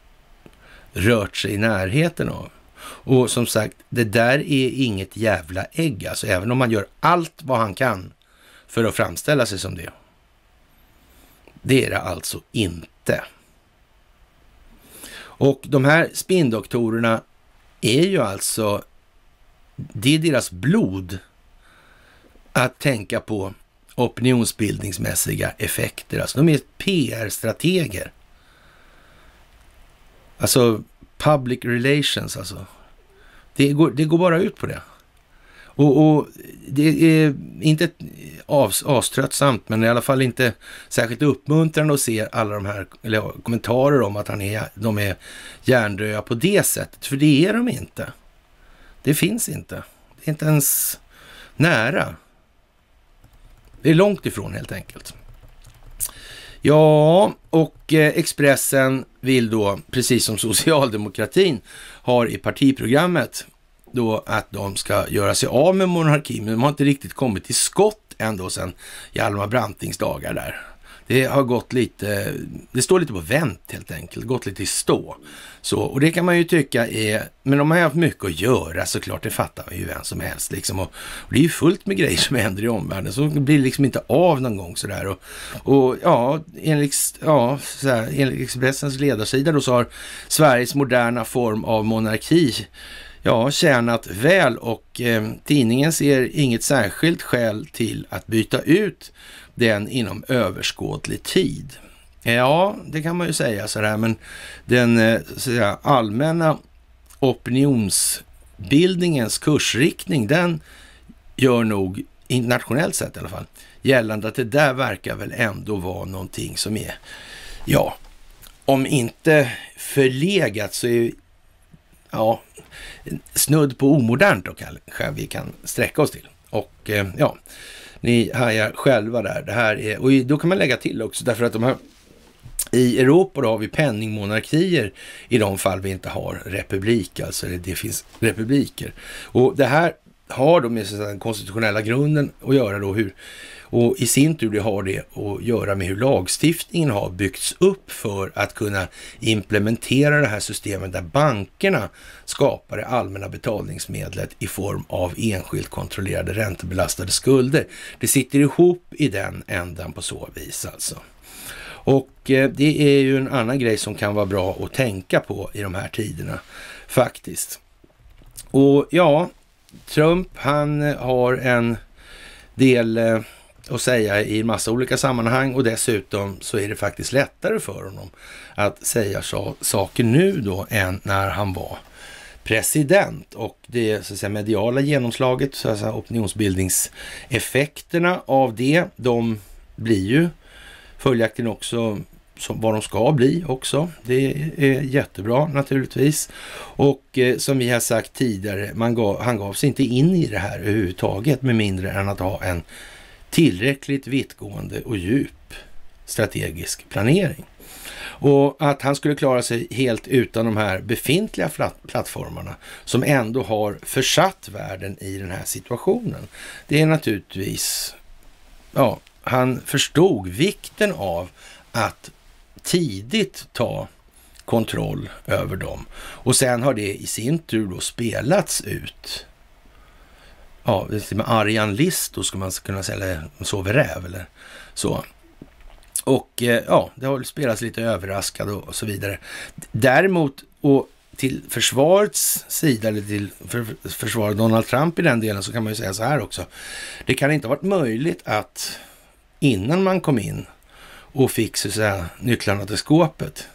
rört sig i närheten av. Och som sagt, det där är inget jävla ägg. Alltså även om man gör allt vad han kan för att framställa sig som det. Det är det alltså inte. Och de här spindoktorerna är ju alltså, det är deras blod att tänka på opinionsbildningsmässiga effekter. Alltså de är P R-strateger. Alltså public relations alltså. Det går, det går bara ut på det. Och, och det är inte as, aströttsamt, men i alla fall inte särskilt uppmuntrande att se alla de här eller, kommentarer om att han är, de är hjärndöda på det sättet. För det är de inte. Det finns inte. Det är inte ens nära. Det är långt ifrån helt enkelt. Ja, och eh, Expressen vill då, precis som socialdemokratin har i partiprogrammet, då att de ska göra sig av med monarkin. Men de har inte riktigt kommit till skott ändå sedan Hjalmar Brantings dagar där. Det har gått lite, det står lite på vänt helt enkelt, gått lite i stå. Så, och det kan man ju tycka är, men de har haft mycket att göra såklart, det fattar man ju vem som helst liksom. Och, och det är ju fullt med grejer som händer i omvärlden, så det blir liksom inte av någon gång sådär. Och, och ja, enligt, ja så här, enligt Expressens ledarsida då så har Sveriges moderna form av monarki ja, tjänat väl, och eh, tidningen ser inget särskilt skäl till att byta ut den inom överskådlig tid. Ja, det kan man ju säga sådär, men den eh, så att säga, allmänna opinionsbildningens kursriktning, den gör nog internationellt sett i alla fall gällande att det där verkar väl ändå vara någonting som är, ja, om inte förlegat så är ja, snudd på omodernt då kanske vi kan sträcka oss till. Och eh, ja, ni hajar själva där. Det här är, och då kan man lägga till också, därför att de här i Europa då har vi penningmonarkier i de fall vi inte har republik, alltså det finns republiker. Och det här har då med den konstitutionella grunden att göra då hur, och i sin tur det har det att göra med hur lagstiftningen har byggts upp för att kunna implementera det här systemet där bankerna skapar det allmänna betalningsmedlet i form av enskilt kontrollerade räntebelastade skulder. Det sitter ihop i den ändan på så vis alltså. Och eh, det är ju en annan grej som kan vara bra att tänka på i de här tiderna faktiskt. Och ja, Trump han har en del eh, att säga i massa olika sammanhang, och dessutom så är det faktiskt lättare för honom att säga så, saker nu då än när han var president. Och det så att säga, mediala genomslaget, så att säga, opinionsbildningseffekterna av det, de blir ju följaktligen också som vad de ska bli också. Det är jättebra naturligtvis. Och eh, som vi har sagt tidigare, man gav, han gav sig inte in i det här överhuvudtaget med mindre än att ha en tillräckligt vittgående och djup strategisk planering. Och att han skulle klara sig helt utan de här befintliga plattformarna som ändå har försatt världen i den här situationen. Det är naturligtvis, ja, han förstod vikten av att tidigt ta kontroll över dem. Och sen har det i sin tur då spelats ut. Ja, med Arjan List då ska man kunna säga, sover räv eller så. Och eh, ja, det har spelats lite överraskad och, och så vidare. Däremot, och till försvarets sida, eller till för, försvara Donald Trump i den delen, så kan man ju säga så här också. Det kan inte ha varit möjligt att innan man kom in och fick så att säga nycklarna till skåpet,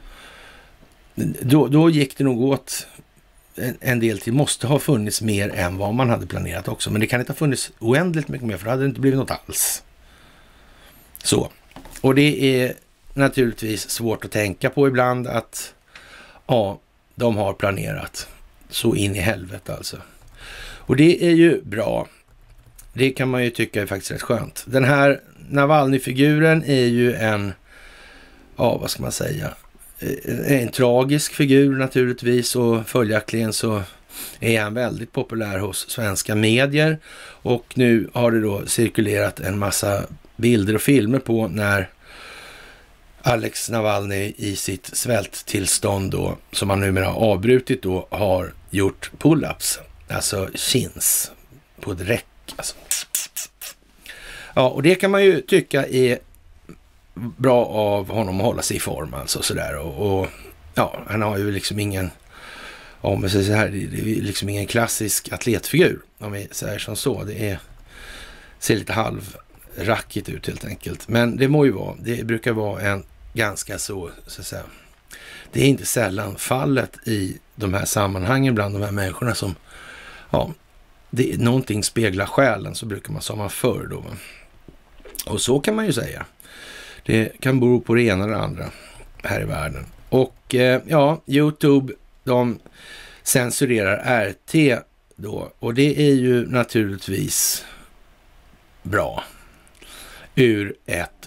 då, då gick det nog åt en, en del till. Måste ha funnits mer än vad man hade planerat också. Men det kan inte ha funnits oändligt mycket mer, för det hade inte blivit något alls. Så. Och det är naturligtvis svårt att tänka på ibland att ja, de har planerat så in i helvete alltså. Och det är ju bra. Det kan man ju tycka är faktiskt rätt skönt. Den här Navalny-figuren är ju en, ja vad ska man säga, en tragisk figur naturligtvis, och följaktligen så är han väldigt populär hos svenska medier. Och nu har det då cirkulerat en massa bilder och filmer på när Alex Navalny i sitt svälttillstånd då, som han numera har avbrutit då, har gjort pull-ups, alltså chins på ett räck. Alltså. Ja, och det kan man ju tycka är bra av honom att hålla sig i form alltså sådär. Och, och ja, han har ju liksom ingen, om man säger så här, det är liksom ingen klassisk atletfigur om vi säger som så. Det är, ser lite halvrackigt ut helt enkelt. Men det må ju vara, det brukar vara en ganska så, så att säga, det är inte sällan fallet i de här sammanhangen bland de här människorna som, ja, det är någonting speglar själen, så brukar man säga förr då. Och så kan man ju säga. Det kan bero på det ena eller andra här i världen. Och eh, ja, YouTube, de censurerar R T då. Och det är ju naturligtvis bra ur ett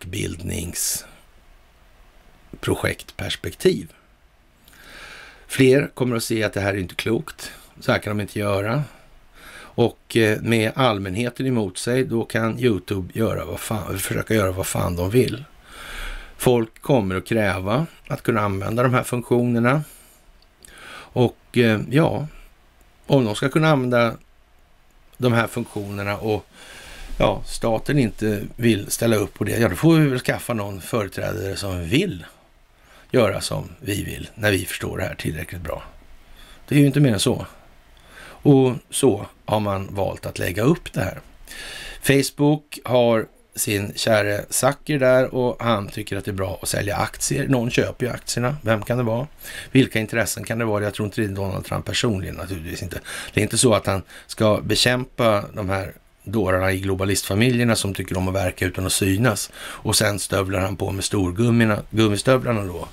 folkbildningsprojektperspektiv. Fler kommer att se att det här är inte klokt. Så här kan de inte göra. Och med allmänheten emot sig, då kan YouTube göra vad fan, försöka göra vad fan de vill. Folk kommer att kräva att kunna använda de här funktionerna. Och ja, om de ska kunna använda de här funktionerna och ja, staten inte vill ställa upp på det, ja då får vi väl skaffa någon företrädare som vill göra som vi vill när vi förstår det här tillräckligt bra. Det är ju inte mer än så. Och så har man valt att lägga upp det här. Facebook har sin käre Zucker där, och han tycker att det är bra att sälja aktier. Någon köper ju aktierna. Vem kan det vara? Vilka intressen kan det vara? Jag tror inte det är Donald Trump personligen, naturligtvis inte. Det är inte så att han ska bekämpa de här dårarna i globalistfamiljerna som tycker om att verka utan att synas. Och sen stövlar han på med storgummistövlarna då.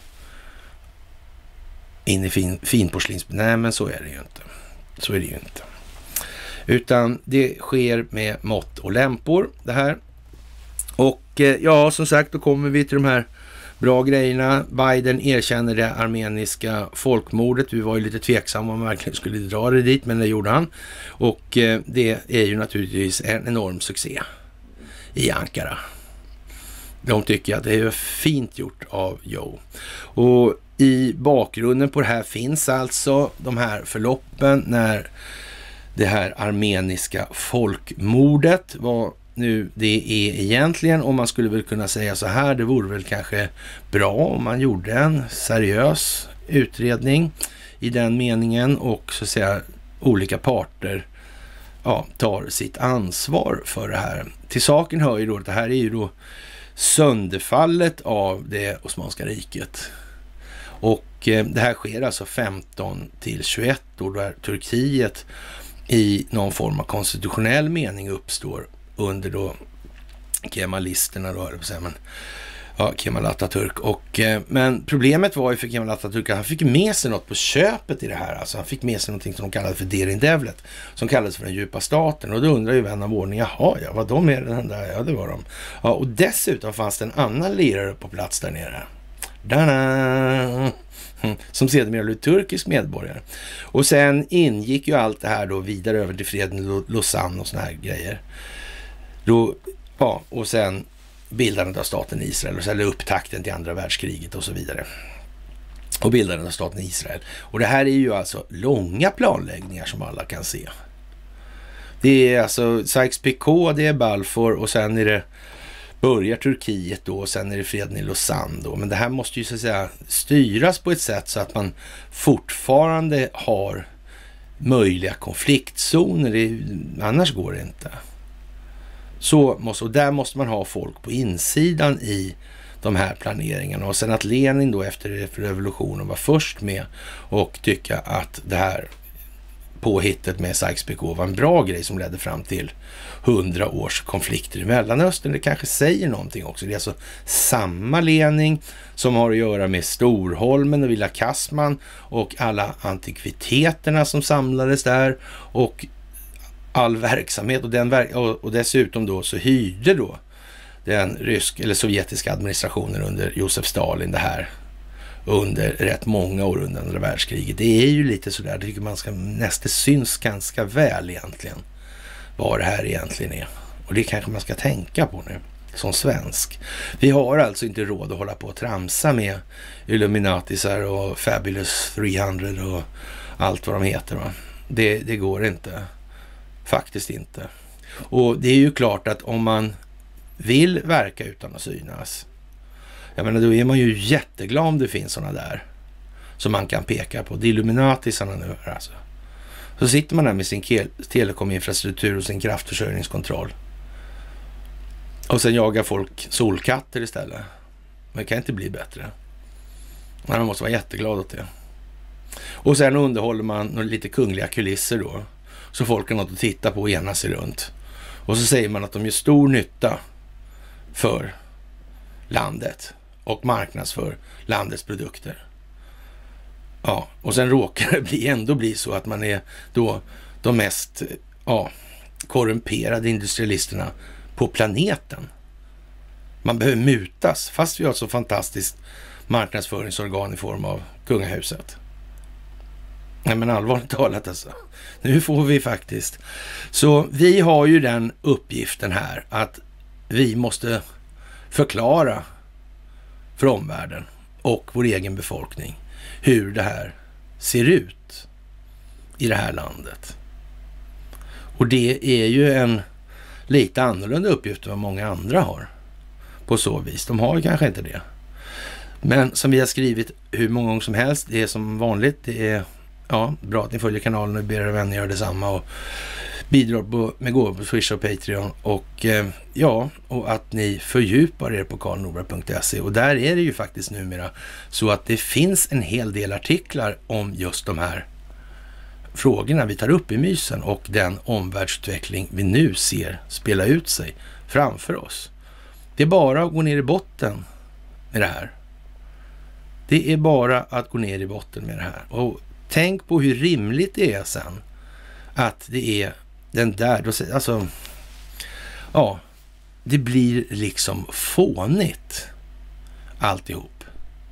In i fin, finporslins... Nej, men så är det ju inte. Så är det ju inte. Utan det sker med mått och lämpor det här. Och eh, ja, som sagt, då kommer vi till de här bra grejerna. Biden erkänner det armeniska folkmordet. Vi var ju lite tveksamma om man verkligen skulle dra det dit, men det gjorde han. Och eh, det är ju naturligtvis en enorm succé i Ankara. De tycker att det är fint gjort av Joe. Och i bakgrunden på det här finns alltså de här förloppen när det här armeniska folkmordet var nu det är egentligen, om man skulle väl kunna säga så här, det vore väl kanske bra om man gjorde en seriös utredning i den meningen och så att säga olika parter ja, tar sitt ansvar för det här. Till saken hör ju då att det här är ju då sönderfallet av det Osmanska riket. Och eh, det här sker alltså femton till tjugoett då där Turkiet i någon form av konstitutionell mening uppstår under då kemalisterna då, men ja, Kemal Atatürk. Och, eh, men problemet var ju för Kemal Atatürk att han fick med sig något på köpet i det här. Alltså han fick med sig någonting som de kallade för Derin Devlet, som kallades för den djupa staten. Och då undrar ju vän av ordning, jaha, ja, vad de är den där? Ja, det var de. Ja, och dessutom fanns det en annan lirare på plats där nere. Dana! Som sedermera blev turkisk medborgare. Och sen ingick ju allt det här då vidare över till freden i Lausanne och såna här grejer. Då, ja, och sen bildandet av staten Israel, eller upptakten till andra världskriget och så vidare. Och bildandet av staten Israel. Och det här är ju alltså långa planläggningar som alla kan se. Det är alltså Sykes-Picot, det är Balfour och sen är det börjar Turkiet då och sen är det freden i Lausanne då. Men det här måste ju så att säga styras på ett sätt så att man fortfarande har möjliga konfliktzoner. Det, annars går det inte. Så måste, och där måste man ha folk på insidan i de här planeringarna. Och sen att Lenin då efter revolutionen var först med och tycka att det här påhittet med Sykes-Picot var en bra grej som ledde fram till hundra års konflikter i Mellanöstern. Det kanske säger någonting också. Det är alltså samma Lenin som har att göra med Storholmen och Villa Kassman och alla antikviteterna som samlades där och all verksamhet och, den verk- och, och dessutom då så hyrde då den rysk eller sovjetiska administrationen under Josef Stalin det här under rätt många år under andra världskriget. Det är ju lite sådär, det tycker man ska nästan syns ganska väl egentligen vad det här egentligen är. Och det kanske man ska tänka på nu som svensk. Vi har alltså inte råd att hålla på och tramsa med Illuminatisar och Fabulous trehundra och allt vad de heter, va? Det, det går inte. Faktiskt inte. Och det är ju klart att om man vill verka utan att synas, jag menar då är man ju jätteglad om det finns sådana där som man kan peka på. Det är Illuminatisarna nu alltså. Så sitter man där med sin telekominfrastruktur och sin kraftförsörjningskontroll. Och sen jagar folk solkatter istället. Men det kan inte bli bättre. Man måste vara jätteglad åt det. Och sen underhåller man lite kungliga kulisser då. Så folk har något att titta på och ena sig runt. Och så säger man att de gör stor nytta för landet och marknadsför landets produkter. Ja, och sen råkar det bli, ändå bli så att man är då de mest ja, korrumperade industrialisterna på planeten. Man behöver mutas, fast vi har ett så fantastiskt marknadsföringsorgan i form av kungahuset. Nej men allvarligt talat alltså. Nu får vi faktiskt. Så vi har ju den uppgiften här att vi måste förklara för omvärlden och vår egen befolkning hur det här ser ut i det här landet. Och det är ju en lite annorlunda uppgift än vad många andra har på så vis. De har ju kanske inte det. Men som vi har skrivit hur många gånger som helst, det är som vanligt, det är ja, bra att ni följer kanalen och ber era vänner göra detsamma och bidrar på, med gåvor på Swish och Patreon och eh, ja, och att ni fördjupar er på karl norberg punkt se och där är det ju faktiskt numera så att det finns en hel del artiklar om just de här frågorna vi tar upp i mysen och den omvärldsutveckling vi nu ser spela ut sig framför oss. Det är bara att gå ner i botten med det här. Det är bara att gå ner i botten med det här och tänk på hur rimligt det är sen att det är den där, då, alltså, ja, det blir liksom fånigt alltihop.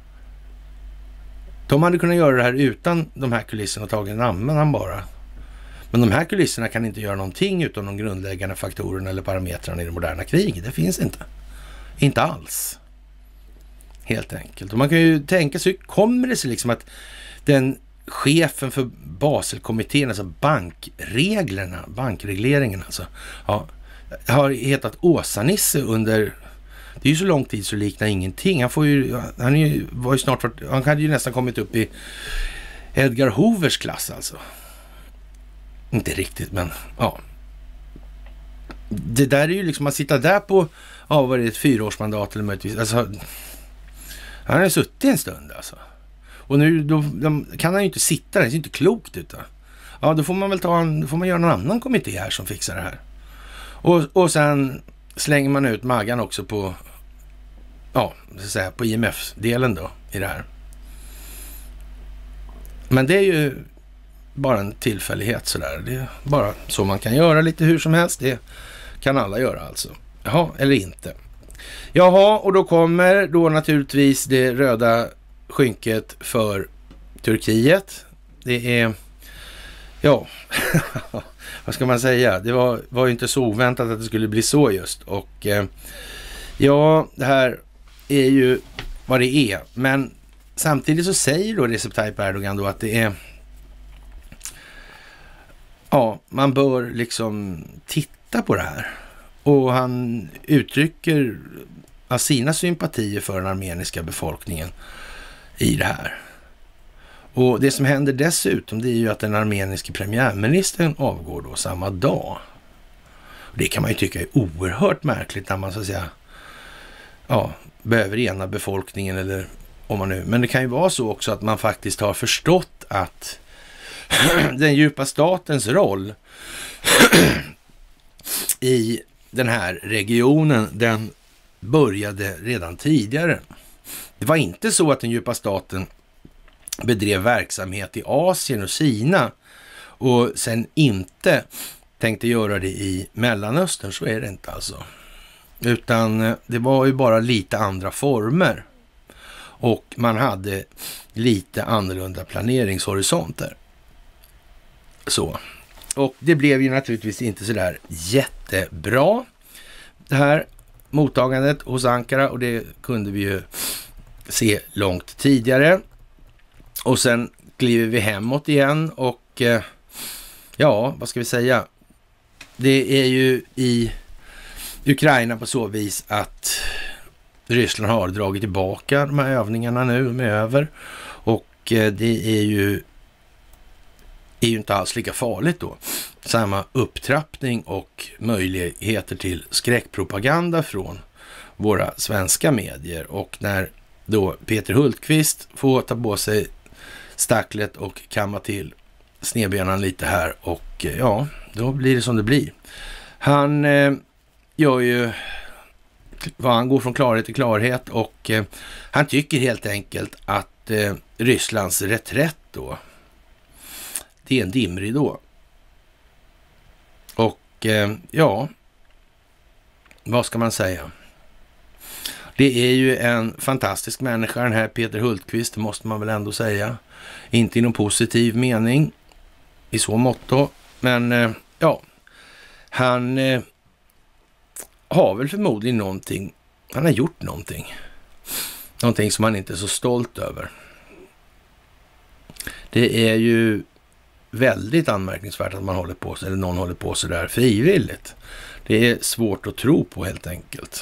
De hade kunnat göra det här utan de här kulisserna och tagit en annan bara. Men de här kulisserna kan inte göra någonting utan de grundläggande faktorerna eller parametrarna i det moderna kriget. Det finns inte. Inte alls. Helt enkelt. Och man kan ju tänka sig, kommer det sig liksom att den chefen för Baselkommittén, alltså bankreglerna, bankregleringen alltså, ja, har hetat Åsa-Nisse under, det är ju så lång tid så liknar ingenting. Han får ju, han är ju, var ju snart, han hade ju nästan kommit upp i Edgar Hoovers klass alltså. Inte riktigt, men ja. Det där är ju liksom att sitta där på, ja, vad är det, ett fyraårsmandat eller möjligtvis, alltså han har ju suttit en stund alltså. Och nu då, då kan han ju inte sitta där, det är inte klokt utan. Ja, då får man väl ta en, då får man göra någon annan kommitté här som fixar det här. Och, och sen slänger man ut Maggan också på, ja, så att säga, på I M F-delen då i det här. Men det är ju bara en tillfällighet sådär. Det är bara så man kan göra lite hur som helst. Det kan alla göra alltså. Jaha, eller inte. Jaha, och då kommer då naturligtvis det röda skynket för Turkiet. Det är, ja, vad ska man säga? Det var, var ju inte så oväntat att det skulle bli så just. Och eh, ja, det här är ju vad det är. Men samtidigt så säger då Recep Tayyip Erdogan då att det är, ja, man bör liksom titta på det här. Och han uttrycker sina sympatier för den armeniska befolkningen i det här. Och det som händer dessutom, det är ju att den armeniske premiärministern avgår då samma dag. Och det kan man ju tycka är oerhört märkligt när man så att säga, ja, behöver ena befolkningen eller om man nu. Men det kan ju vara så också att man faktiskt har förstått att den djupa statens roll i den här regionen, den började redan tidigare. Det var inte så att den djupa staten bedrev verksamhet i Asien och Kina och sen inte tänkte göra det i Mellanöstern. Så är det inte alltså. Utan det var ju bara lite andra former. Och man hade lite annorlunda planeringshorisonter. Så. Och det blev ju naturligtvis inte så där jättebra, det här mottagandet hos Ankara, och det kunde vi ju se långt tidigare. Och sen kliver vi hemåt igen och eh, ja, vad ska vi säga? Det är ju i Ukraina på så vis att Ryssland har dragit tillbaka de här övningarna nu, de är över. Och eh, det är ju är ju inte alls lika farligt då. Samma upptrappning och möjligheter till skräckpropaganda från våra svenska medier. Och när då Peter Hultqvist får ta på sig stacklet och kamma till snedbenan lite här och ja, då blir det som det blir. Han eh, gör ju vad han går från klarhet till klarhet och eh, han tycker helt enkelt att eh, Rysslands reträtt då, det är en dimridå. Och eh, ja, vad ska man säga? Det är ju en fantastisk människa den här Peter Hultqvist, det måste man väl ändå säga. Inte i någon positiv mening i så motto. Men eh, ja, han eh, har väl förmodligen någonting, han har gjort någonting. Någonting som han inte är så stolt över. Det är ju väldigt anmärkningsvärt att man håller på sig, eller någon håller på sig där frivilligt. Det är svårt att tro på helt enkelt.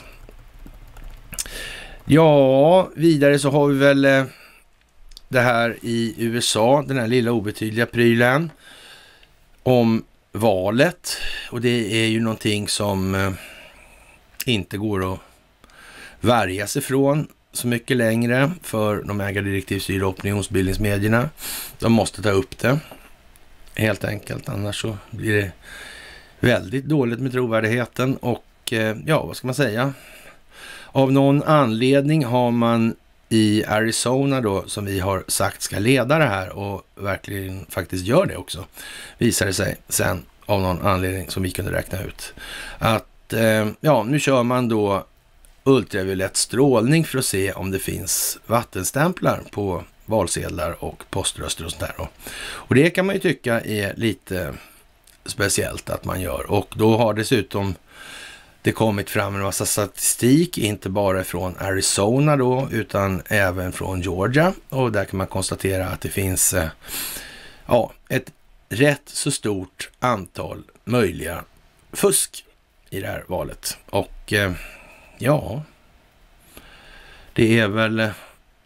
Ja, vidare så har vi väl eh, det här i U S A, den här lilla obetydliga prylen om valet. Och det är ju någonting som eh, inte går att värja sig från så mycket längre för de ägardirektivstyrda opinionsbildningsmedierna. De måste ta upp det helt enkelt, annars så blir det väldigt dåligt med trovärdigheten. Och eh, ja, vad ska man säga? Av någon anledning har man i Arizona då, som vi har sagt ska leda det här och verkligen faktiskt gör det också, visar det sig sen. av någon anledning som vi kunde räkna ut. Att eh, ja, nu kör man då ultraviolett strålning för att se om det finns vattenstämplar på valsedlar och poströster och sånt där då. Och det kan man ju tycka är lite speciellt att man gör. Och då har dessutom det kommit fram en massa statistik, inte bara från Arizona då, utan även från Georgia. Och där kan man konstatera att det finns eh, ja, ett rätt så stort antal möjliga fusk i det här valet. Och eh, ja, det är väl eh,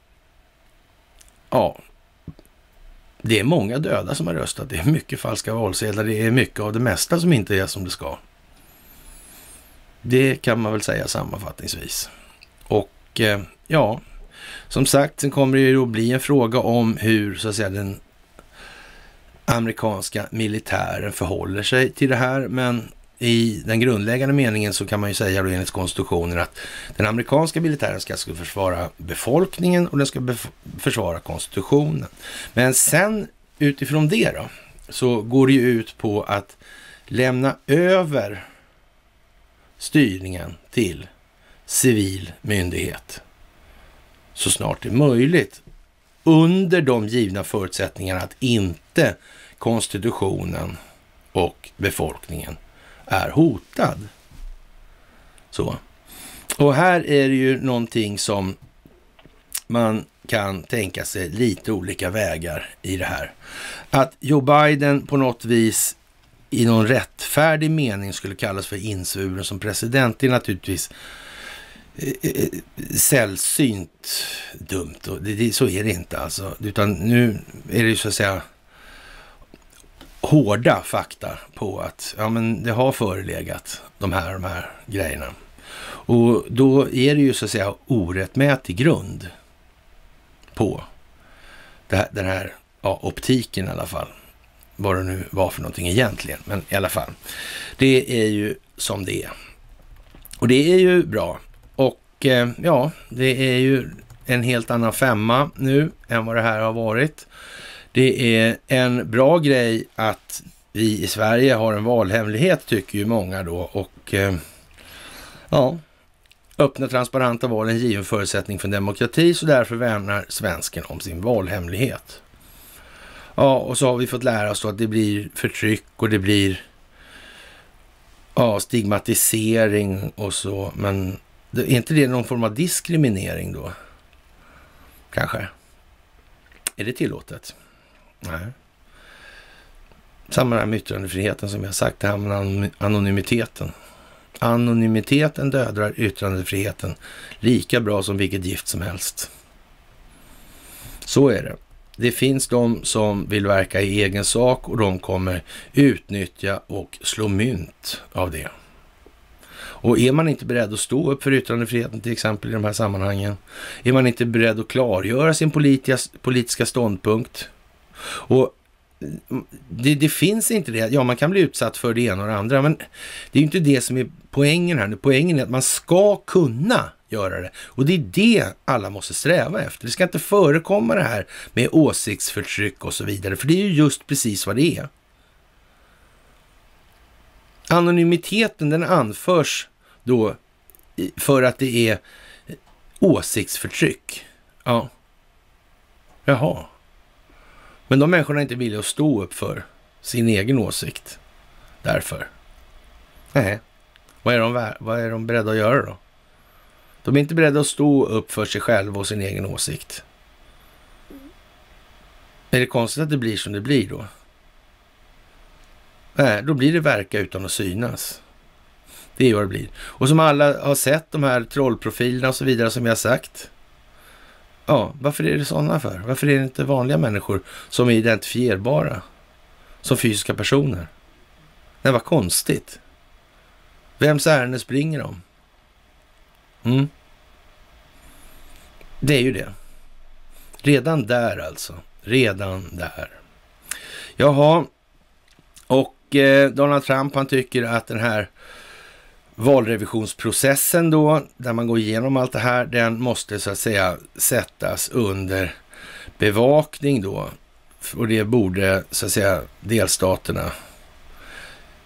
ja, det är många döda som har röstat. Det är mycket falska valsedlar. Det är mycket av det mesta som inte är som det ska. Det kan man väl säga sammanfattningsvis. Och eh, ja, som sagt, sen kommer det ju att bli en fråga om hur så att säga den amerikanska militären förhåller sig till det här. Men i den grundläggande meningen så kan man ju säga då enligt konstitutionen att den amerikanska militären ska, ska försvara befolkningen och den ska bef- försvara konstitutionen. Men sen utifrån det då så går det ju ut på att lämna över styrningen till civil myndighet så snart det är möjligt under de givna förutsättningarna att inte konstitutionen och befolkningen är hotad. Så. Och här är det ju någonting som man kan tänka sig lite olika vägar i det här. Att Joe Biden på något vis i någon rättfärdig mening skulle kallas för insvuren som president, det är naturligtvis eh, sällsynt dumt. Och det, det, så är det inte alltså. Utan nu är det ju så att säga hårda fakta på att ja, men det har förelegat de här, de här grejerna. Och då är det ju så att säga orättmätig grund på det här, den här ja, optiken i alla fall. Vad det nu var för någonting egentligen. Men i alla fall, det är ju som det är. Och det är ju bra. Och eh, ja, det är ju en helt annan femma nu än vad det här har varit. Det är en bra grej att vi i Sverige har en valhemlighet, tycker ju många då. Och eh, ja, öppna transparenta val är en given förutsättning för demokrati, så därför värnar svensken om sin valhemlighet. Ja, och så har vi fått lära oss då att det blir förtryck och det blir ja, stigmatisering och så. Men är inte det någon form av diskriminering då? Kanske. Är det tillåtet? Nej. Samma där med yttrandefriheten som jag sagt, det här med anonymiteten. Anonymiteten dödar yttrandefriheten lika bra som vilket gift som helst. Så är det. Det finns de som vill verka i egen sak och de kommer utnyttja och slå mynt av det. Och är man inte beredd att stå upp för yttrandefriheten till exempel i de här sammanhangen, är man inte beredd att klargöra sin politiska, politiska ståndpunkt, och det, det finns inte det. Ja, man kan bli utsatt för det ena och det andra, men det är ju inte det som är poängen här. Poängen är att man ska kunna göra det. Och det är det alla måste sträva efter. Det ska inte förekomma det här med åsiktsförtryck och så vidare. För det är ju just precis vad det är. Anonymiteten, den anförs då för att det är åsiktsförtryck. Ja. Jaha. Men de människorna är inte villiga att stå upp för sin egen åsikt. Därför. Nej. Vad är de, vad är de beredda att göra då? De är inte beredda att stå upp för sig själva och sin egen åsikt. Är det konstigt att det blir som det blir då? Nej, då blir det verka utan att synas. Det är vad det blir. Och som alla har sett, de här trollprofilerna och så vidare som jag har sagt. Ja, varför är det sådana för? Varför är det inte vanliga människor som är identifierbara som fysiska personer? Det var konstigt. Vems ärende springer de? Mm. Det är ju det. Redan där alltså. Redan där. Jaha. Och eh, Donald Trump, han tycker att den här valrevisionsprocessen då, där man går igenom allt det här, den måste så att säga sättas under bevakning då. Och det borde så att säga delstaterna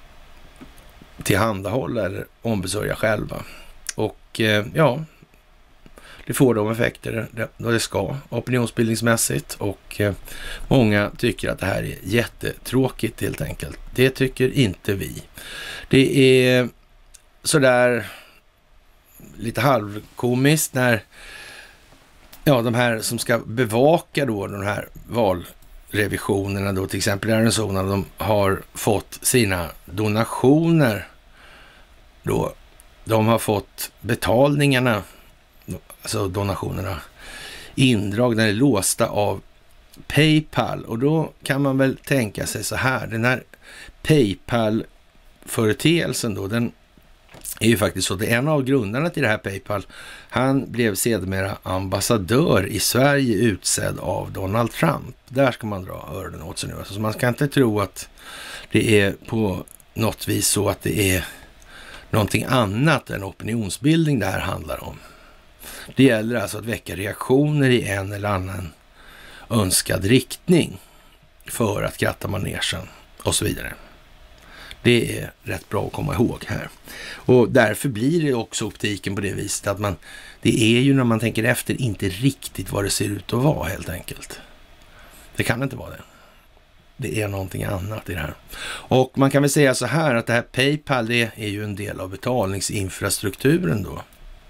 tillhandahålla eller ombesörja själva. Och eh, ja, det får de effekter det, det ska opinionsbildningsmässigt, och eh, många tycker att det här är jättetråkigt helt enkelt. Det tycker inte vi. Det är sådär lite halvkomiskt när ja, de här som ska bevaka då de här valrevisionerna då, till exempel i Arizona, de har fått sina donationer då. De har fått betalningarna, alltså donationerna, indragna eller låsta av PayPal. Och då kan man väl tänka sig så här, den här PayPal-företeelsen då, den är ju faktiskt så, det är en av grundarna till det här PayPal. Han blev sedermera ambassadör i Sverige, utsedd av Donald Trump. Där ska man dra öronen åt sig nu. Alltså, så man ska inte tro att det är på något vis så att det är någonting annat än opinionsbildning det här handlar om. Det gäller alltså att väcka reaktioner i en eller annan önskad riktning för att kratta manegen och så vidare. Det är rätt bra att komma ihåg här. Och därför blir det också optiken på det viset att man, det är ju när man tänker efter inte riktigt vad det ser ut att vara helt enkelt. Det kan inte vara det. Det är någonting annat i det här. Och man kan väl säga så här att det här PayPal, det är ju en del av betalningsinfrastrukturen då.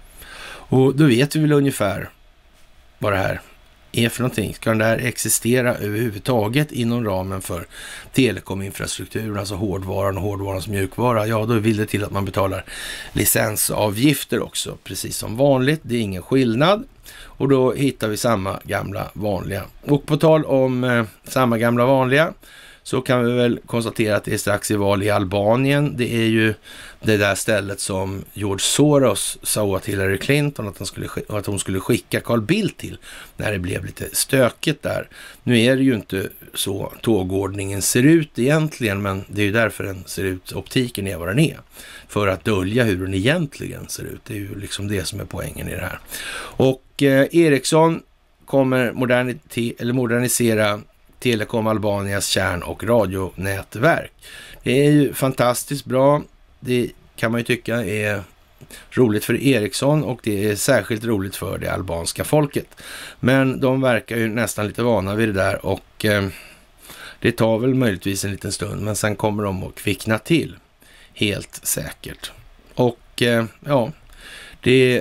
Och då vet vi väl ungefär vad det här är för någonting. Ska det här existera överhuvudtaget inom ramen för telekominfrastrukturen, alltså hårdvaran och hårdvarans mjukvara, ja då vill det till att man betalar licensavgifter också, precis som vanligt. Det är ingen skillnad. Och då hittar vi samma gamla vanliga. Och på tal om eh, samma gamla vanliga, så kan vi väl konstatera att det är strax i val i Albanien. Det är ju det där stället som George Soros sa åt Hillary Clinton att, han skulle, att hon skulle skicka Carl Bildt till när det blev lite stökigt där. Nu är det ju inte så tågordningen ser ut egentligen, men det är ju därför den ser ut, optiken är vad den är. För att dölja hur den egentligen ser ut. Det är ju liksom det som är poängen i det här. Och eh, Ericsson kommer modernite- eller modernisera Telekom Albanias kärn- och radionätverk. Det är ju fantastiskt bra. Det kan man ju tycka är roligt för Ericsson, och det är särskilt roligt för det albanska folket. Men de verkar ju nästan lite vana vid det där, och eh, det tar väl möjligtvis en liten stund, men sen kommer de att kvickna till. Helt säkert. Och eh, ja, det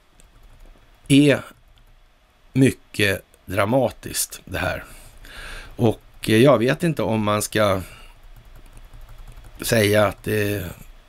är mycket dramatiskt det här. Och jag vet inte om man ska säga att det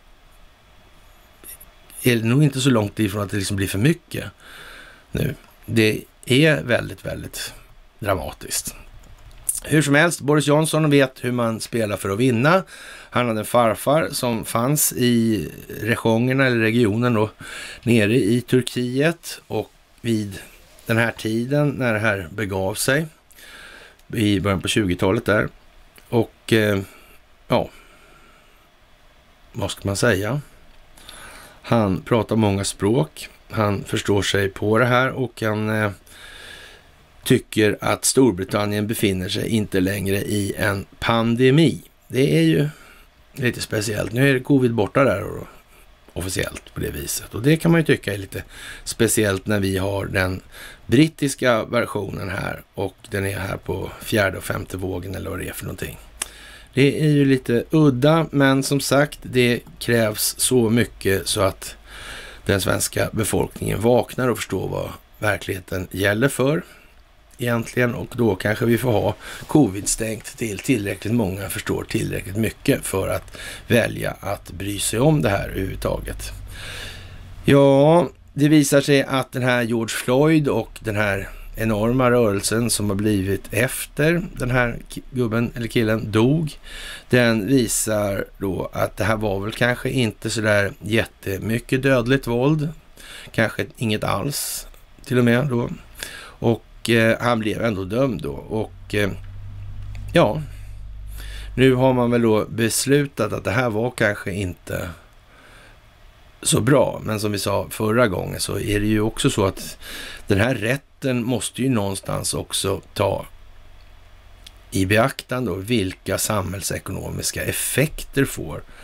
är nog inte så långt ifrån att det liksom blir för mycket nu. Det är väldigt, väldigt dramatiskt. Hur som helst, Boris Johnson vet hur man spelar för att vinna. Han hade en farfar som fanns i regionerna eller regionen då, nere i Turkiet, och vid den här tiden när det här begav sig i början på tjugotalet där. Och eh, ja, vad ska man säga? Han pratar många språk. Han förstår sig på det här, och han eh, tycker att Storbritannien befinner sig inte längre i en pandemi. Det är ju lite speciellt. Nu är det covid borta där och officiellt på det viset. Och det kan man ju tycka är lite speciellt när vi har den brittiska versionen här, och den är här på fjärde och femte vågen eller vad det är för någonting. Det är ju lite udda, men som sagt, det krävs så mycket så att den svenska befolkningen vaknar och förstår vad verkligheten gäller för egentligen, och då kanske vi får ha covid stängt till tillräckligt många förstår tillräckligt mycket för att välja att bry sig om det här överhuvudtaget. Ja, det visar sig att den här George Floyd och den här enorma rörelsen som har blivit efter den här gubben eller killen dog, den visar då att det här var väl kanske inte så där jättemycket dödligt våld, kanske inget alls till och med då, och eh, han blev ändå dömd då, och eh, ja, nu har man väl då beslutat att det här var kanske inte så bra, men som vi sa förra gången så är det ju också så att den här rätten måste ju någonstans också ta i beaktande då vilka samhällsekonomiska effekter får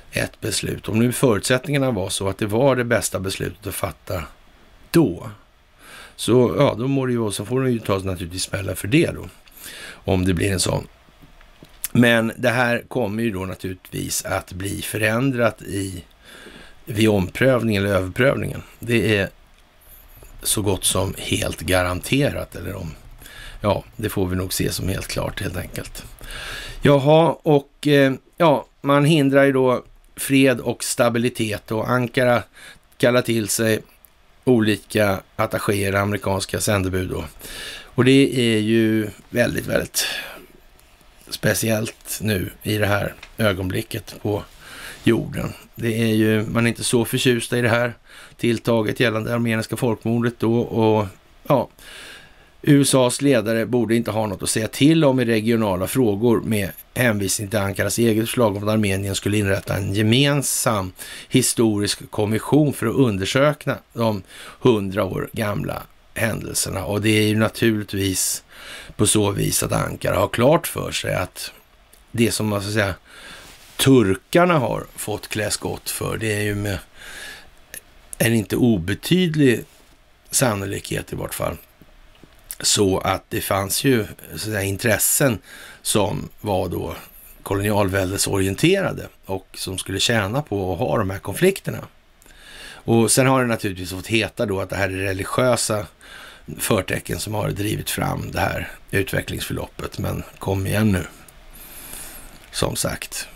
ett beslut. Om nu förutsättningarna var så att det var det bästa beslutet att fatta då, så ja, då må det ju, så får de ju ta naturligtvis smälla för det då, om det blir en sån. Men det här kommer ju då naturligtvis att bli förändrat i vid omprövningen eller överprövningen. Det är så gott som helt garanterat, eller om, ja, det får vi nog se som helt klart helt enkelt. Jaha, och eh, ja, man hindrar ju då fred och stabilitet, och Ankara kallar till sig olika attachéer, amerikanska sändebud då. Och det är ju väldigt, väldigt speciellt nu i det här ögonblicket på jorden. Det är ju, man är inte så förtjusta i det här tilltaget gällande armeniska folkmordet då, och ja, U S A:s ledare borde inte ha något att säga till om i regionala frågor med hänvisning till Ankaras eget förslag om att Armenien skulle inrätta en gemensam historisk kommission för att undersöka de hundra år gamla händelserna. Och det är ju naturligtvis på så vis att Ankara har klart för sig att det som man ska säga turkarna har fått klä skott för, det är ju med en inte obetydlig sannolikhet i vart fall, så att det fanns ju så att säga intressen som var då kolonialväldesorienterade och som skulle tjäna på att ha de här konflikterna. Och sen har det naturligtvis fått heta då att det här är religiösa förtecken som har drivit fram det här utvecklingsförloppet. Men kom igen nu. Som sagt,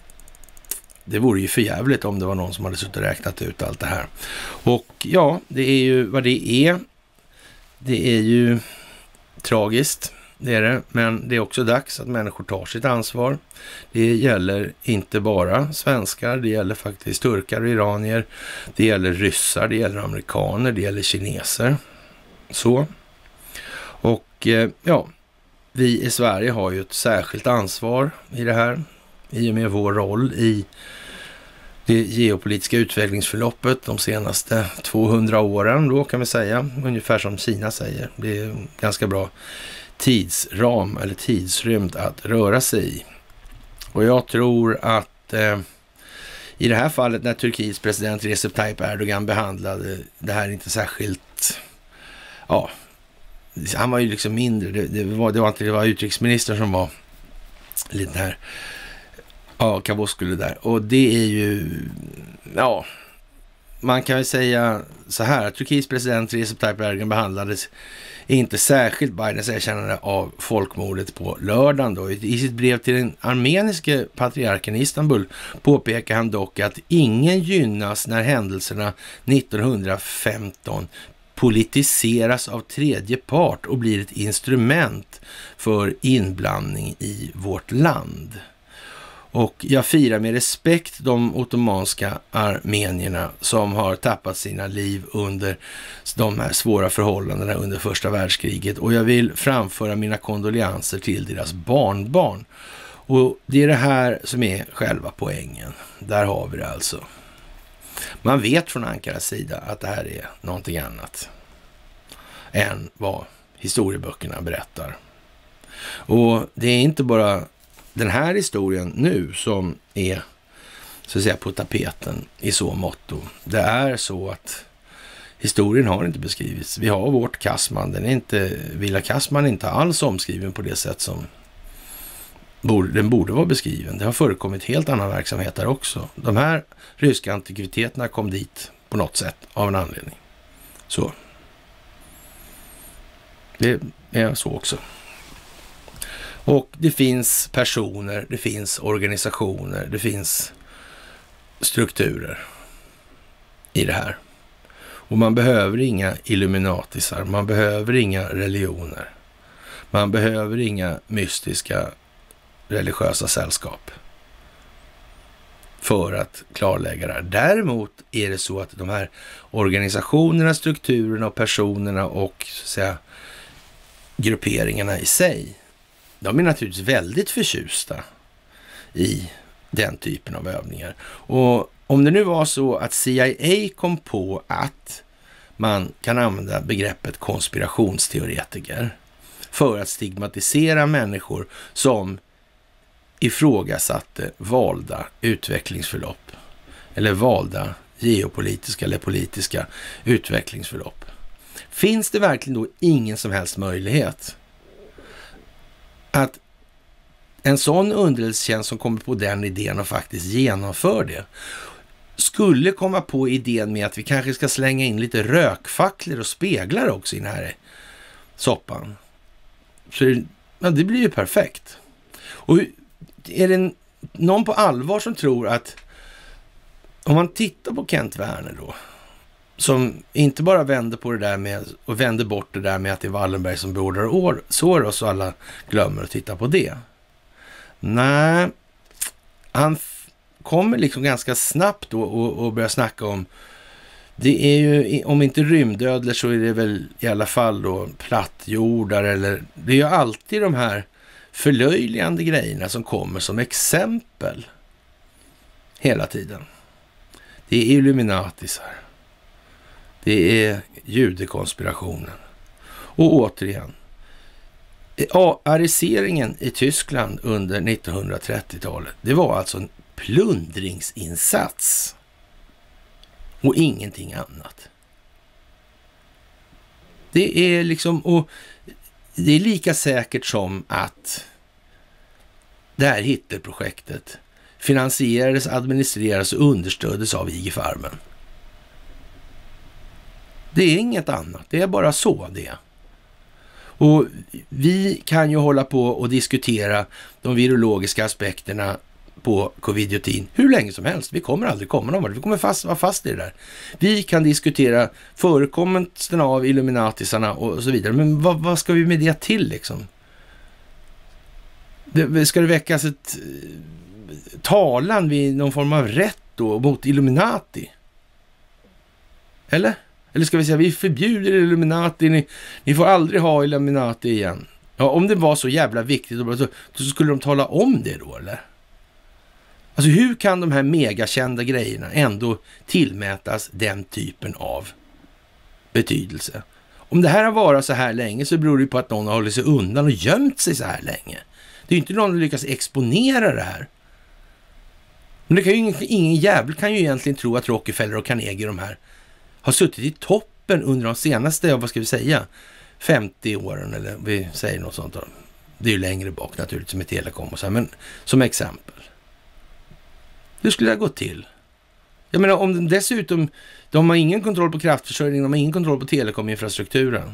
det vore ju för jävligt om det var någon som hade suttit och räknat ut allt det här. Och ja, det är ju vad det är. Det är ju tragiskt, det är det. Men det är också dags att människor tar sitt ansvar. Det gäller inte bara svenskar, det gäller faktiskt turkar och iranier. Det gäller ryssar, det gäller amerikaner, det gäller kineser. Så. Och ja, vi i Sverige har ju ett särskilt ansvar i det här. I och med vår roll i det geopolitiska utvecklingsförloppet de senaste tvåhundra åren då, kan vi säga. Ungefär som Kina säger. Det är ganska bra tidsram eller tidsrymd att röra sig i. Och jag tror att eh, i det här fallet när Turkiets president Recep Tayyip Erdogan behandlade det här inte särskilt, ja, han var ju liksom mindre, det, det, var, det var inte det var utrikesministern som var lite här, ja, Cavusoglu där. Och det är ju, ja, man kan ju säga så här, att Turkiets president Recep Tayyip Erdogan behandlades inte särskilt Bidens erkännande av folkmordet på lördagen då. I sitt brev till den armeniske patriarken i Istanbul påpekar han dock att ingen gynnas när händelserna nittonhundrafemton politiseras av tredje part och blir ett instrument för inblandning i vårt land. Och jag firar med respekt de ottomanska armenierna som har tappat sina liv under de här svåra förhållandena under första världskriget. Och jag vill framföra mina kondolenser till deras barnbarn. Och det är det här som är själva poängen. Där har vi det alltså. Man vet från Ankaras sida att det här är någonting annat än vad historieböckerna berättar. Och det är inte bara den här historien nu som är så att säga på tapeten i så motto. Det är så att historien har inte beskrivits. Vi har vårt Kasman. Den är inte, Villa Kasman är inte alls omskriven på det sätt som borde, den borde vara beskriven. Det har förekommit helt annan verksamhet där också. De här ryska antikviteterna kom dit på något sätt av en anledning. Så. Det är så också. Och det finns personer, det finns organisationer, det finns strukturer i det här. Och man behöver inga illuminatisar, man behöver inga religioner. Man behöver inga mystiska religiösa sällskap för att klarlägga det här. Däremot är det så att de här organisationerna, strukturerna och personerna och så att säga, grupperingarna i sig, de är naturligtvis väldigt förtjusta i den typen av övningar. Och om det nu var så att C I A kom på att man kan använda begreppet konspirationsteoretiker för att stigmatisera människor som ifrågasatte valda utvecklingsförlopp eller valda geopolitiska eller politiska utvecklingsförlopp. Finns det verkligen då ingen som helst möjlighet att en sån underrättelsetjänst som kommer på den idén och faktiskt genomför det skulle komma på idén med att vi kanske ska slänga in lite rökfacklor och speglar också i den här soppan? Så ja, det blir ju perfekt. Och är det någon på allvar som tror att om man tittar på Kent Werner då, som inte bara vänder på det där med och vänder bort det där med att det är Wallenberg som beordrar Soros och alla glömmer att titta på det. Nej, han f- kommer liksom ganska snabbt då och, och börjar snacka om, det är ju, om inte rymdödlor så är det väl i alla fall då plattjordar, eller det är ju alltid de här förlöjligande grejerna som kommer som exempel hela tiden. Det är Illuminatisar. Det är judekonspirationen. Och återigen, ariseringen i Tyskland under nittonhundratrettiotalet, det var alltså en plundringsinsats och ingenting annat. Det är liksom, och det är lika säkert som att det här Hitlerprojektet finansierades, administrerades och understöddes av I G Farben. Det är inget annat, det är bara så det är. Och vi kan ju hålla på och diskutera de virologiska aspekterna på covidiotin hur länge som helst. Vi kommer aldrig komma någon vart. Vi kommer fast, vara fast i det där. Vi kan diskutera förekomsten av Illuminatisarna och så vidare. Men vad, vad ska vi med det till liksom? Det, ska det väckas ett talan vid någon form av rätt då mot Illuminati? Eller? Eller ska vi säga, vi förbjuder Illuminati, ni, ni får aldrig ha Illuminati igen. Ja, om det var så jävla viktigt, så, så skulle de tala om det då, eller? Alltså hur kan de här megakända grejerna ändå tillmätas den typen av betydelse? Om det här har varit så här länge så beror det på att någon har hållit sig undan och gömt sig så här länge. Det är ju inte någon som lyckas exponera det här. Men det kan ju ingen, ingen jävel kan ju egentligen tro att Rockefeller och Carnegie, de här, har suttit i toppen under de senaste, vad ska vi säga, femtio åren, eller vi säger något sånt. Då. Det är ju längre bak naturligtvis med telekom och så här, men som exempel. Hur skulle det gå till? Jag menar, om de dessutom, de har ingen kontroll på kraftförsörjningen, de har ingen kontroll på telekominfrastrukturen.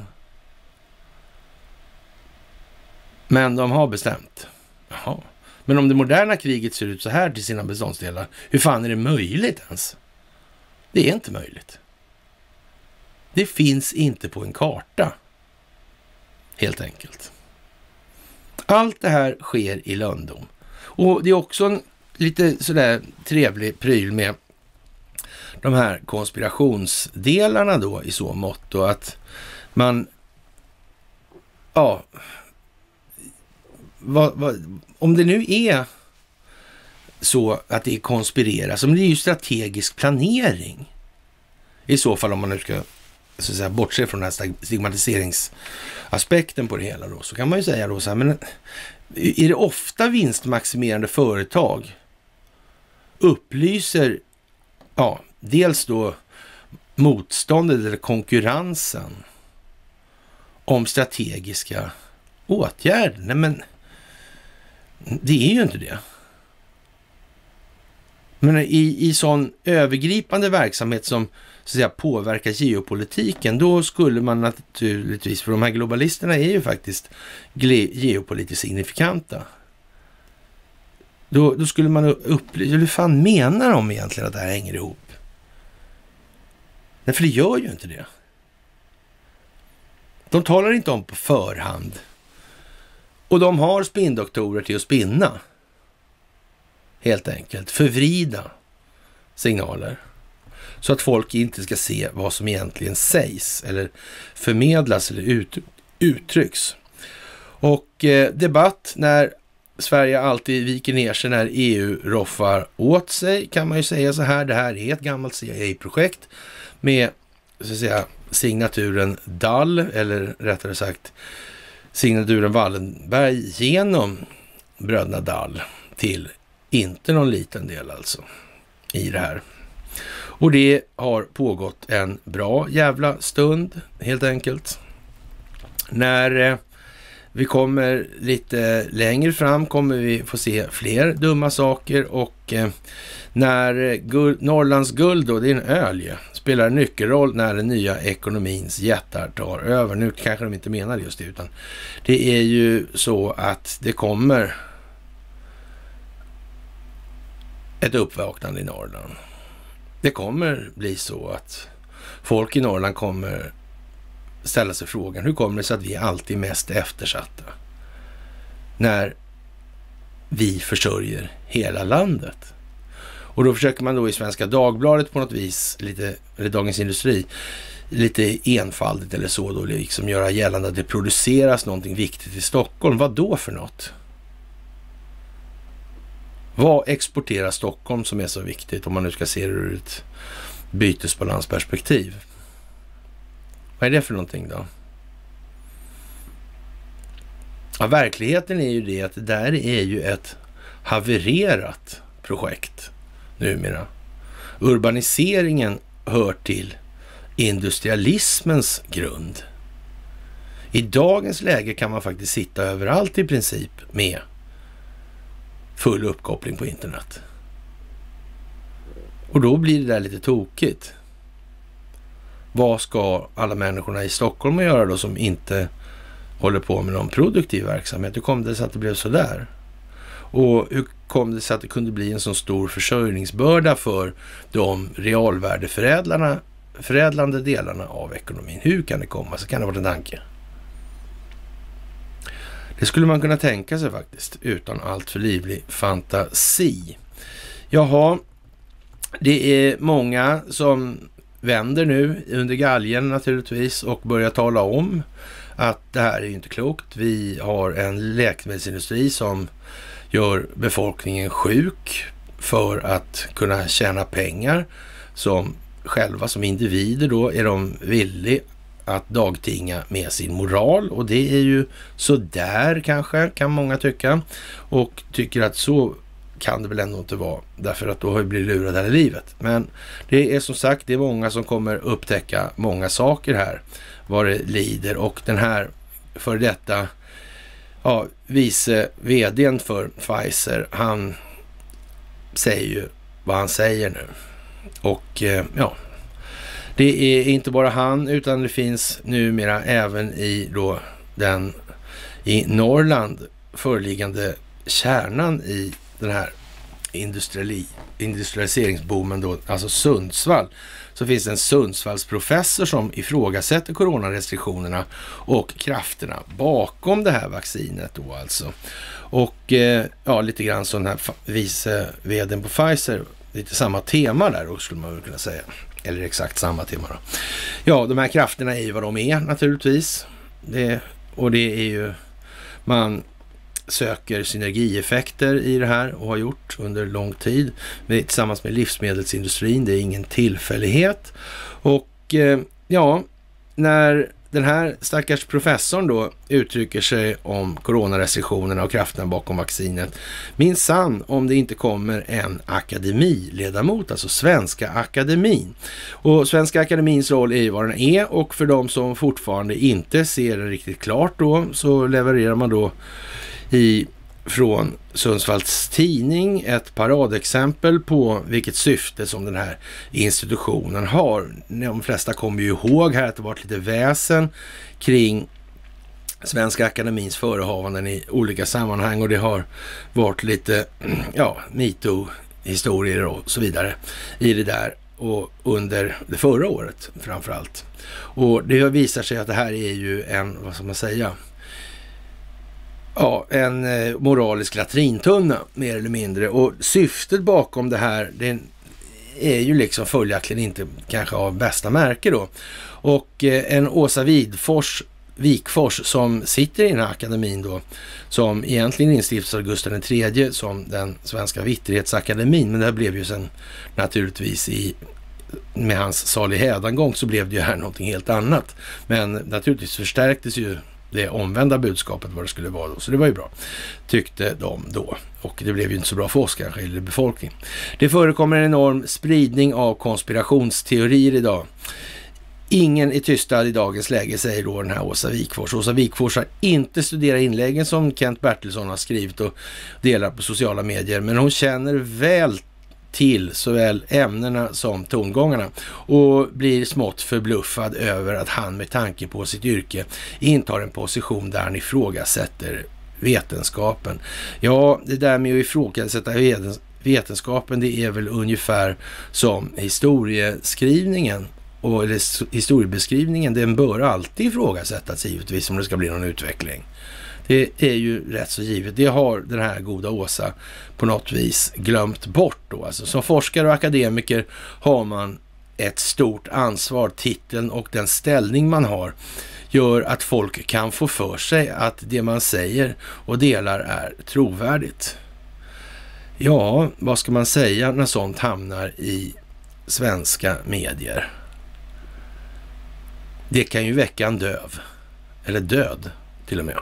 Men de har bestämt. Jaha. Men om det moderna kriget ser ut så här till sina beståndsdelar, hur fan är det möjligt ens? Det är inte möjligt. Det finns inte på en karta. Helt enkelt. Allt det här sker i lönndom. Och det är också en lite sådär trevlig pryl med de här konspirationsdelarna då i så mått då att man, ja, vad, vad, om det nu är så att det är konspireras, om det är ju strategisk planering i så fall, om man nu ska så att säga bortse från den här stigmatiseringsaspekten på det hela då, så kan man ju säga då så här, men är det ofta vinstmaximerande företag upplyser, ja, dels då motståndet eller konkurrensen om strategiska åtgärder? Nej, men det är ju inte det. Men i, i sån övergripande verksamhet som så att säga påverkar geopolitiken, då skulle man naturligtvis, för de här globalisterna är ju faktiskt geopolitiskt signifikanta. Då, då skulle man upplysa, hur fan menar de egentligen att det här hänger ihop? Nej, för det gör ju inte det. De talar inte om på förhand. Och de har spindoktorer till att spinna. Helt enkelt. Förvrida signaler. Så att folk inte ska se vad som egentligen sägs. Eller förmedlas eller ut, uttrycks. Och eh, debatt när Sverige alltid viker ner sig när E U roffar åt sig, kan man ju säga så här. Det här är ett gammalt C I A-projekt med så att säga signaturen D A L, eller rättare sagt signaturen Wallenberg genom bröderna D A L till inte någon liten del alltså i det här. Och det har pågått en bra jävla stund helt enkelt. När eh, vi kommer lite längre fram kommer vi få se fler dumma saker och eh, när guld, Norrlands guld då, det är en öl ju, spelar en nyckelroll när den nya ekonomins jättar tar över. Nu kanske de inte menar just det, utan det är ju så att det kommer ett uppvaknande i Norrland. Det kommer bli så att folk i Norrland kommer ställa sig frågan, hur kommer det sig att vi är alltid mest eftersatta när vi försörjer hela landet? Och då försöker man då i Svenska Dagbladet på något vis, lite, eller Dagens Industri, lite enfaldigt eller så då, liksom göra gällande att det produceras någonting viktigt i Stockholm. Vad då för något? Vad exporterar Stockholm som är så viktigt om man nu ska se det ur ett bytesbalansperspektiv? Vad är det för någonting då? Ja, verkligheten är ju det att det där är ju ett havererat projekt numera. Urbaniseringen hör till industrialismens grund. I dagens läge kan man faktiskt sitta överallt i princip med full uppkoppling på internet. Och då blir det där lite tokigt. Vad ska alla människorna i Stockholm göra då som inte håller på med någon produktiv verksamhet? Hur kom det sig att det blev så där? Och hur kom det sig att det kunde bli en så stor försörjningsbörda för de realvärdeförädlarna, förädlande delarna av ekonomin? Hur kan det komma? Så kan det vara en tanke. Det skulle man kunna tänka sig faktiskt utan allt för livlig fantasi. Jaha, det är många som vänder nu under galgen naturligtvis och börjar tala om att det här är inte klokt. Vi har en läkemedelsindustri som gör befolkningen sjuk för att kunna tjäna pengar. Som själva som individer då är de villiga att dagtinga med sin moral, och det är ju så där kanske, kan många tycka, och tycker att så kan det väl ändå inte vara, därför att då har vi blivit lurade här i livet. Men det är som sagt, det är många som kommer upptäcka många saker här vad det lider, och den här för detta ja, vice vdn för Pfizer, han säger ju vad han säger nu, och eh, ja, det är inte bara han, utan det finns numera även i då den i Norrland föreliggande kärnan i den här industriali, industrialiseringsboomen då, alltså Sundsvall, så finns det en Sundsvallsprofessor som ifrågasätter coronarestriktionerna och krafterna bakom det här vaccinet då alltså. Och eh, ja, lite grann så den här vice vdn på Pfizer, lite samma tema där då, skulle man väl kunna säga. Eller exakt samma tema då. Ja, de här krafterna är ju vad de är naturligtvis. Det, och det är ju, man söker synergieffekter i det här och har gjort under lång tid med, tillsammans med livsmedelsindustrin. Det är ingen tillfällighet. Och eh, ja, när den här stackars professorn då uttrycker sig om coronarestriktionerna och kraften bakom vaccinet, minsann om det inte kommer en akademiledamot, alltså Svenska Akademin. Och Svenska Akademins roll är ju vad den är, och för de som fortfarande inte ser det riktigt klart då, så levererar man då i från Sundsvalls tidning ett paradexempel på vilket syfte som den här institutionen har. De flesta kommer ju ihåg här att det varit lite väsen kring Svenska Akademins förehavanden i olika sammanhang, och det har varit lite ja, MeToo-historier och så vidare i det där, och under det förra året framförallt. Och det visar sig att det här är ju en, vad ska man säga, ja, en eh, moralisk latrintunna mer eller mindre, och syftet bakom det här, det är ju liksom följaktligen inte kanske av bästa märke då. Och eh, en Åsa Widfors, Wikfors som sitter i den här akademin då, som egentligen instiftades av Gustav den tredje som den svenska vitterhetsakademin, men det här blev ju sen naturligtvis i med hans salig hädangång så blev det ju här någonting helt annat. Men naturligtvis förstärktes ju det omvända budskapet vad det skulle vara då. Så det var ju bra, tyckte de då. Och det blev ju inte så bra för oss kanske, eller befolkning. Det förekommer en enorm spridning av konspirationsteorier idag. Ingen är tystad i dagens läge, säger då den här Åsa Wikfors. Åsa Wikfors har inte studerat inläggen som Kent Bertilsson har skrivit och delar på sociala medier, men hon känner väl till såväl ämnena som tongångarna och blir smått förbluffad över att han med tanke på sitt yrke intar en position där han ifrågasätter vetenskapen. Ja, det där med att ifrågasätta vetenskapen, det är väl ungefär som historieskrivningen och eller historiebeskrivningen, den bör alltid ifrågasättas givetvis om det ska bli någon utveckling. Det är ju rätt så givet. Det har den här goda Åsa på något vis glömt bort då. Alltså, som forskare och akademiker har man ett stort ansvar. Titeln och den ställning man har gör att folk kan få för sig att det man säger och delar är trovärdigt. Ja, vad ska man säga när sånt hamnar i svenska medier? Det kan ju väcka en döv, eller död till och med.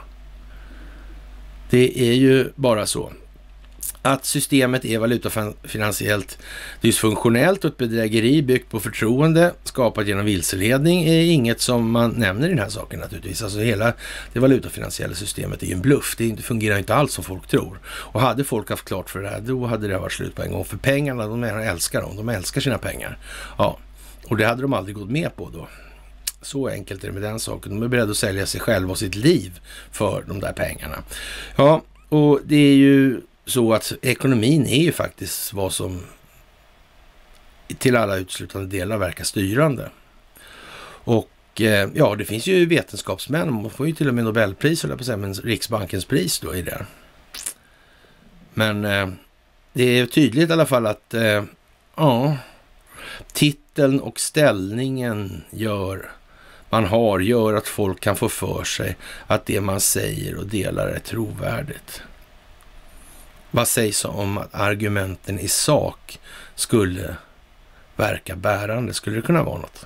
Det är ju bara så att systemet är valutafinansiellt dysfunktionellt och ett bedrägeri byggt på förtroende skapat genom vilseledning är inget som man nämner i den här saken naturligtvis. Alltså hela det valutafinansiella systemet är ju en bluff. Det fungerar inte alls som folk tror. Och hade folk haft klart för det här, då hade det varit slut på en gång. För pengarna, de älskar dem. De älskar sina pengar. Ja, och det hade de aldrig gått med på då. Så enkelt är det med den saken. De är beredda att sälja sig själva och sitt liv för de där pengarna. Ja, och det är ju så att ekonomin är ju faktiskt vad som till alla utslutande delar verkar styrande. Och eh, ja, det finns ju vetenskapsmän. Man får ju till och med Nobelpris, eller på sig, men Riksbankens pris då i det. Men eh, det är tydligt i alla fall att eh, ja, titeln och ställningen gör man har gör att folk kan få för sig att det man säger och delar är trovärdigt. Vad sägs om att argumenten i sak skulle verka bärande? Skulle det kunna vara något?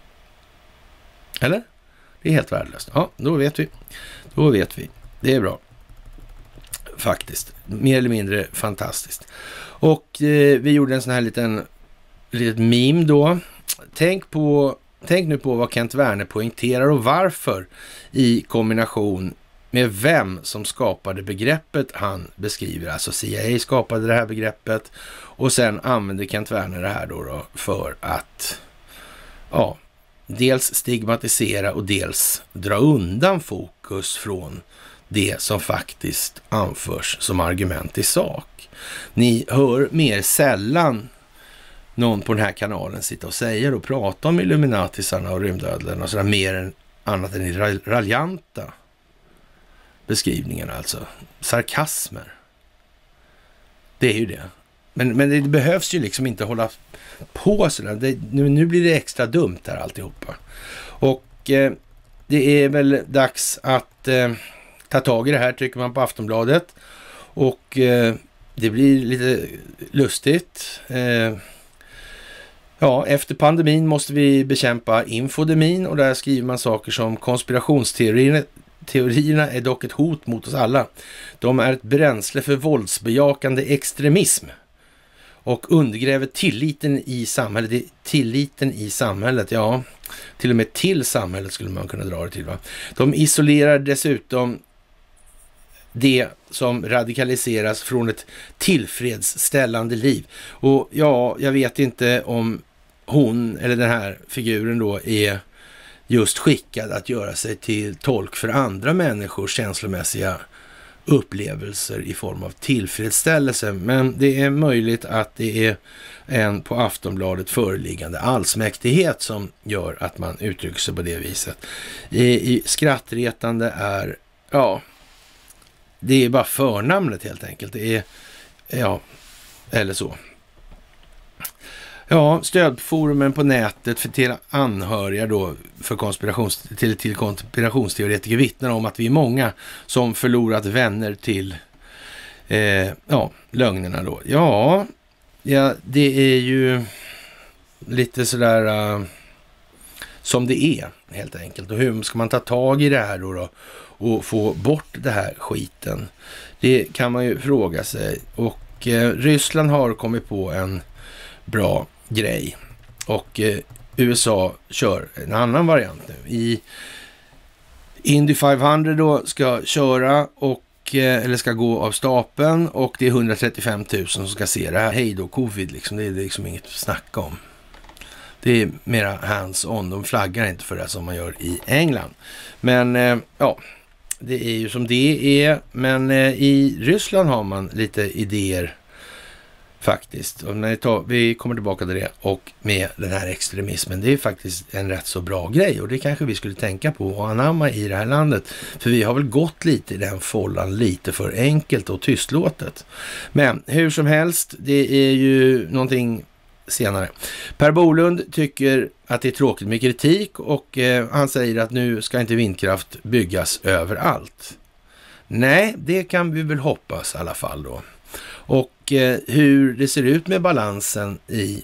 Eller? Det är helt värdelöst. Ja, då vet vi. Då vet vi. Det är bra. Faktiskt. Mer eller mindre fantastiskt. Och eh, vi gjorde en sån här liten litet meme då. Tänk på Tänk nu på vad Kent Werner poängterar och varför i kombination med vem som skapade begreppet han beskriver. Alltså C I A skapade det här begreppet och sen använde Kent Werner det här då, då för att ja, dels stigmatisera och dels dra undan fokus från det som faktiskt anförs som argument i sak. Ni hör mer sällan någon på den här kanalen sitta och säga och prata om Illuminatisarna och rymdödlen och sådär mer än annat än i raljanta beskrivningar, alltså sarkasmer. Det är ju det. Men, men det behövs ju liksom inte hålla på sådär. Det, nu, nu blir det extra dumt här alltihopa. Och eh, det är väl dags att eh, ta tag i det här, tycker man på Aftonbladet. Och eh, det blir lite lustigt. Eh, Ja, efter pandemin måste vi bekämpa infodemin och där skriver man saker som konspirationsteorierna teorierna är dock ett hot mot oss alla. De är ett bränsle för våldsbejakande extremism och undergräver tilliten i samhället. Tilliten i samhället, ja, till och med till samhället skulle man kunna dra det till, va? De isolerar dessutom det som radikaliseras från ett tillfredsställande liv. Och ja, jag vet inte om hon eller den här figuren då är just skickad att göra sig till tolk för andra människors känslomässiga upplevelser i form av tillfredsställelse. Men det är möjligt att det är en på Aftonbladet föreliggande allsmäktighet som gör att man uttrycker sig på det viset. I, i skrattretande är, ja, det är bara förnamnet helt enkelt. Det är, ja, eller så. Ja, stödforumen på nätet för till anhöriga då för konspirations, till, till konspirationsteoretiker vittnar om att vi är många som förlorat vänner till eh, ja, lögnerna då. Ja, ja, det är ju lite sådär uh, som det är helt enkelt. Och hur ska man ta tag i det här då, då? att få bort det här skiten? Det kan man ju fråga sig. Och eh, Ryssland har kommit på en bra grej. Och eh, U S A kör en annan variant nu. I Indy femhundra då ska köra och eller ska gå av stapeln och det är hundratrettiofem tusen som ska se det här. Hej då, covid liksom. Det är liksom inget att snacka om. Det är mera hands-on. De flaggar inte för det som man gör i England. Men eh, ja, det är ju som det är. Men eh, i Ryssland har man lite idéer faktiskt. Och när vi, tar, vi kommer tillbaka till det och med den här extremismen. Det är faktiskt en rätt så bra grej och det kanske vi skulle tänka på och anamma i det här landet. För vi har väl gått lite i den follan lite för enkelt och tystlåtet. Men hur som helst, det är ju någonting senare. Per Bolund tycker att det är tråkigt med kritik och eh, han säger att nu ska inte vindkraft byggas överallt. Nej, det kan vi väl hoppas i alla fall då. Och eh, hur det ser ut med balansen i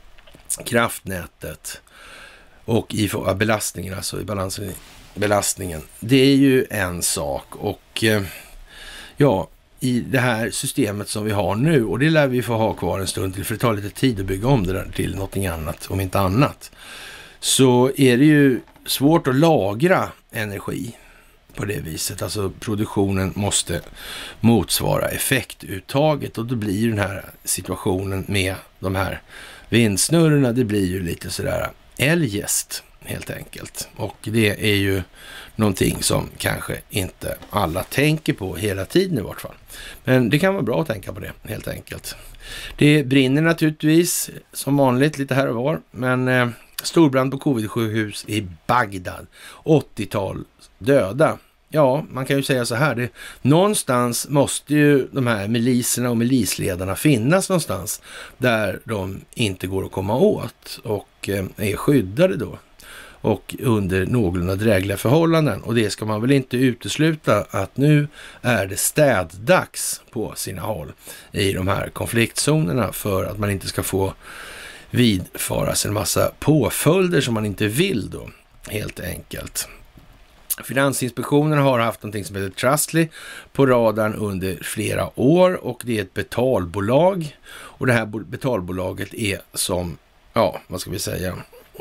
kraftnätet och i belastningen, alltså i balansen i belastningen, det är ju en sak. Och eh, ja, i det här systemet som vi har nu, och det lär vi få ha kvar en stund till för det tar lite tid att bygga om det där till någonting annat, om inte annat, så är det ju svårt att lagra energi på det viset. Alltså produktionen måste motsvara effektuttaget och då blir ju den här situationen med de här vindsnurrorna, det blir ju lite sådär eljest helt enkelt. Och det är ju någonting som kanske inte alla tänker på hela tiden i vart fall. Men det kan vara bra att tänka på det helt enkelt. Det brinner naturligtvis som vanligt lite här och var, men eh, storbrand på covid-sjukhus i Bagdad. åttiotal döda. Ja, man kan ju säga så här. Det, någonstans måste ju de här miliserna och milisledarna finnas någonstans där de inte går att komma åt och eh, är skyddade då. Och under någorlunda drägliga förhållanden. Och det ska man väl inte utesluta att nu är det städdags på sina håll i de här konfliktzonerna för att man inte ska få vidfaras en massa påföljder som man inte vill då, helt enkelt. Finansinspektionen har haft någonting som heter Trustly på radarn under flera år och det är ett betalbolag. Och det här betalbolaget är som, ja, vad ska vi säga,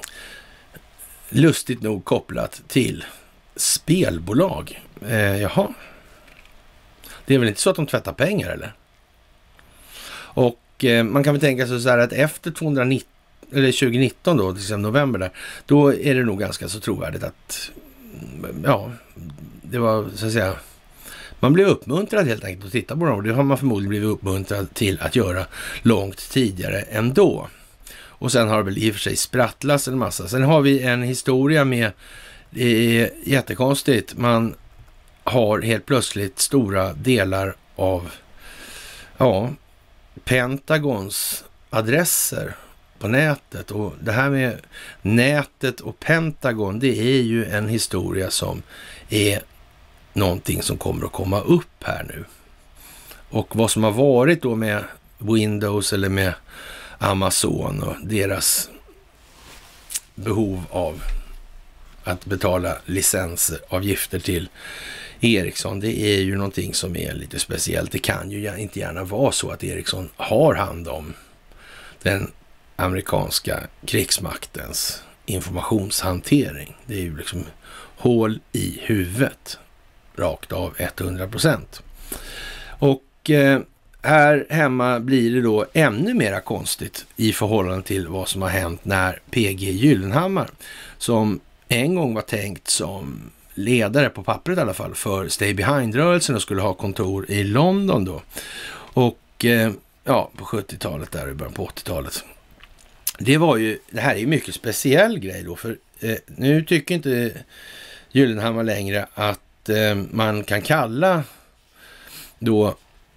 lustigt nog kopplat till spelbolag. Eh, jaha. Det är väl inte så att de tvättar pengar eller? Och eh, man kan väl tänka sig så här att efter tvåhundranitton, eller tjugonitton då, till exempel november där, då är det nog ganska så trovärdigt att ja, det var så att säga, man blev uppmuntrad helt enkelt att titta på dem och det har man förmodligen blivit uppmuntrad till att göra långt tidigare ändå. Och sen har det väl i och för sig sprattlas en massa. Sen har vi en historia med, det är jättekonstigt, man har helt plötsligt stora delar av ja, Pentagons adresser på nätet. Och det här med nätet och Pentagon, det är ju en historia som är någonting som kommer att komma upp här nu. Och vad som har varit då med Windows eller med Amazon och deras behov av att betala licensavgifter till Ericsson, det är ju någonting som är lite speciellt. Det kan ju inte gärna vara så att Ericsson har hand om den amerikanska krigsmaktens informationshantering. Det är ju liksom hål i huvudet rakt av hundra procent. Och eh, här hemma blir det då ännu mera konstigt i förhållande till vad som har hänt när P G Gyllenhammar, som en gång var tänkt som ledare på pappret i alla fall för Stay Behind-rörelsen och skulle ha kontor i London då. Och eh, ja, på sjuttiotalet där i början på åttiotalet. Det var ju, det här är ju mycket speciell grej då, för eh, nu tycker inte Gyllenhammar längre att eh, man kan kalla då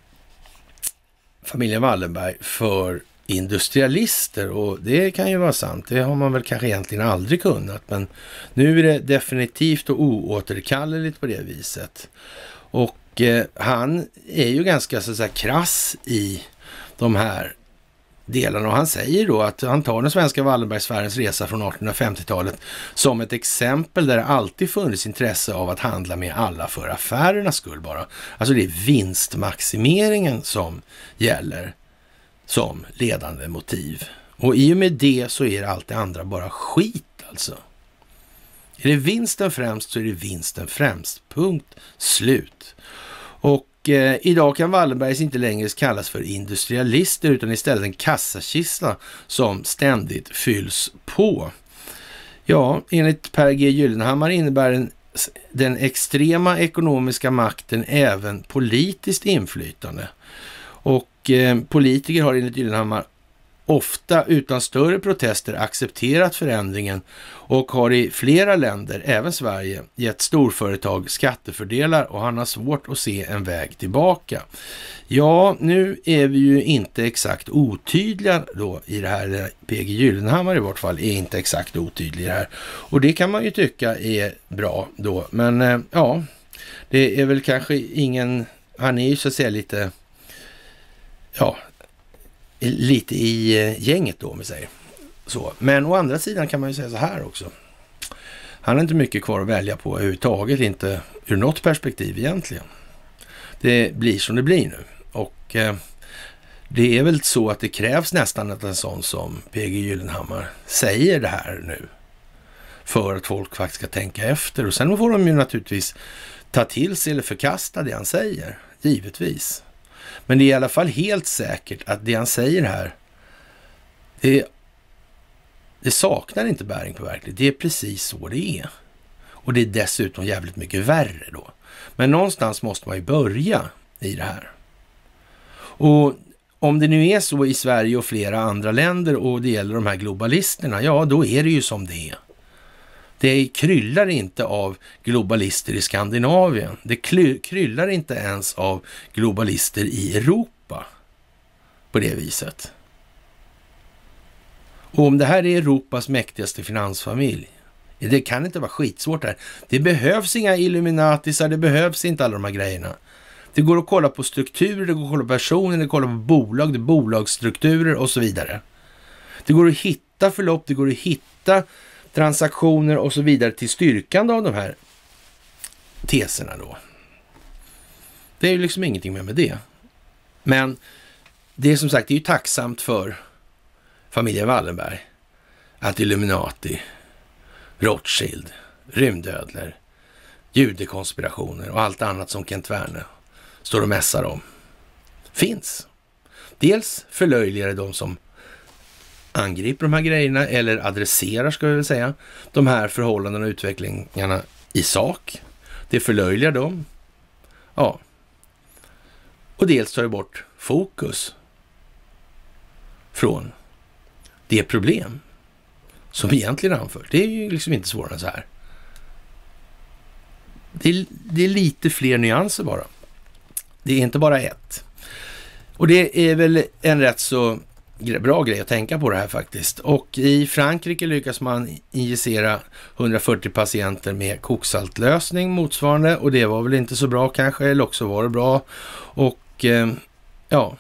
familjen Wallenberg för industrialister, och det kan ju vara sant. Det har man väl kanske egentligen aldrig kunnat, men nu är det definitivt och oåterkalleligt på det viset. Och eh, han är ju ganska så att säga krass i de här delarna. Och han säger då att han tar den svenska Wallenbergsfärens resa från artonhundrafemtiotalet som ett exempel där det alltid funnits intresse av att handla med alla för affärernas skull bara. Alltså det är vinstmaximeringen som gäller som ledande motiv. Och i och med det så är allt det andra bara skit alltså. Är det vinsten främst så är det vinsten främst. Punkt. Slut. Och eh, idag kan Wallenbergs inte längre kallas för industrialister utan istället en kassakista som ständigt fylls på. Ja, enligt Per G. Gyllenhammar innebär en, den extrema ekonomiska makten även politiskt inflytande. Och eh, politiker har enligt Gyllenhammar ofta utan större protester accepterat förändringen och har i flera länder, även Sverige, gett storföretag skattefördelar och han har svårt att se en väg tillbaka. Ja, nu är vi ju inte exakt otydliga då i det här. P G. Gyllenhammar i vart fall är inte exakt otydlig i det här. Och det kan man ju tycka är bra då. Men eh, ja, det är väl kanske ingen, han är ju så att säga lite, ja, lite i gänget då om vi säger så. Men å andra sidan kan man ju säga så här också. Han har inte mycket kvar att välja på överhuvudtaget, inte ur något perspektiv egentligen. Det blir som det blir nu. Och eh, det är väl så att det krävs nästan att en sån som P G. Gyllenhammar säger det här nu. För att folk faktiskt ska tänka efter. Och sen får de ju naturligtvis ta till sig eller förkasta det han säger. Givetvis. Men det är i alla fall helt säkert att det han säger här, det, det saknar inte bäring på verkligheten. Det är precis så det är. Och det är dessutom jävligt mycket värre då. Men någonstans måste man ju börja i det här. Och om det nu är så i Sverige och flera andra länder och det gäller de här globalisterna, ja då är det ju som det är. Det kryllar inte av globalister i Skandinavien. Det kryllar inte ens av globalister i Europa på det viset. Och om det här är Europas mäktigaste finansfamilj, det kan inte vara skitsvårt där. Det behövs inga Illuminatisar, det behövs inte alla de här grejerna. Det går att kolla på strukturer, det går att kolla på personer, det går att kolla på bolag, det är bolagsstrukturer och så vidare. Det går att hitta förlopp, det går att hitta transaktioner och så vidare till styrkande av de här teserna då. Det är ju liksom ingenting med med det. Men det är som sagt, det är ju tacksamt för familjen Wallenberg att Illuminati, Rothschild, rymdödlor, judekonspirationer och allt annat som Kent Werne står och mässar om finns. Dels förlöjligar det de som angriper de här grejerna eller adresserar, ska vi väl säga, de här förhållandena och utvecklingarna i sak. Det förlöjligar dem. Ja. Och dels tar det bort fokus från det problem som egentligen anfört. Det är ju liksom inte svårare än så här. Det är, det är lite fler nyanser bara. Det är inte bara ett. Och det är väl en rätt så bra grej att tänka på det här faktiskt. Och i Frankrike lyckas man injicera hundrafyrtio patienter med koksaltlösning motsvarande. Och det var väl inte så bra kanske, eller också var det bra. Och eh, ja.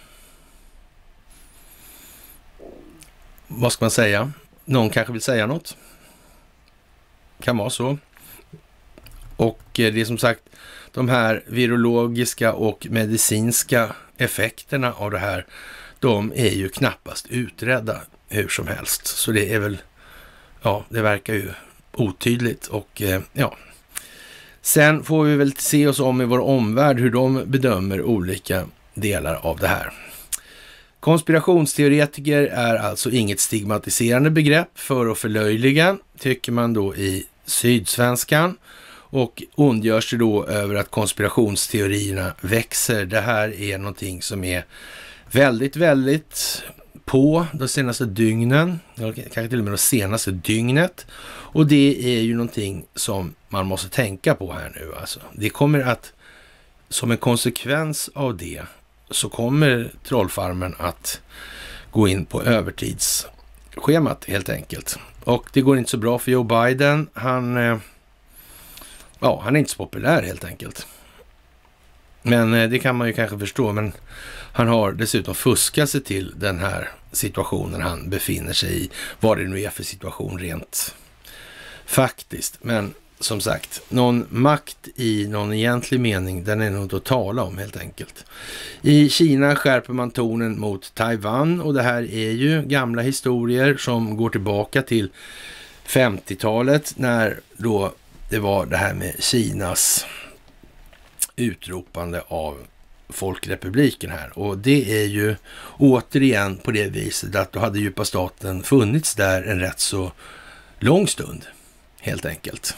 Vad ska man säga? Någon kanske vill säga något. Kan vara så. Och eh, det är som sagt de här virologiska och medicinska effekterna av det här, de är ju knappast utredda hur som helst. Så det är väl, ja, det verkar ju otydligt och eh, ja. Sen får vi väl se oss om i vår omvärld hur de bedömer olika delar av det här. Konspirationsteoretiker är alltså inget stigmatiserande begrepp för att förlöjliga, tycker man då i Sydsvenskan. Och ondgör sig då över att konspirationsteorierna växer. Det här är någonting som är väldigt, väldigt på de senaste dygnen. Kanske till och med de senaste dygnet. Och det är ju någonting som man måste tänka på här nu. Alltså. Det kommer att, som en konsekvens av det, så kommer Trollfarmen att gå in på övertidsschemat helt enkelt. Och det går inte så bra för Joe Biden. Han... Ja, han är inte så populär helt enkelt. Men eh, det kan man ju kanske förstå, men han har dessutom fuskat sig till den här situationen han befinner sig i, vad det nu är för situation rent faktiskt. Men som sagt, någon makt i någon egentlig mening, den är nog inte att tala om helt enkelt. I Kina skärper man tonen mot Taiwan, och det här är ju gamla historier som går tillbaka till femtiotalet när då det var det här med Kinas utropande av folkrepubliken här. Och det är ju återigen på det viset att då hade djupa staten funnits där en rätt så lång stund helt enkelt.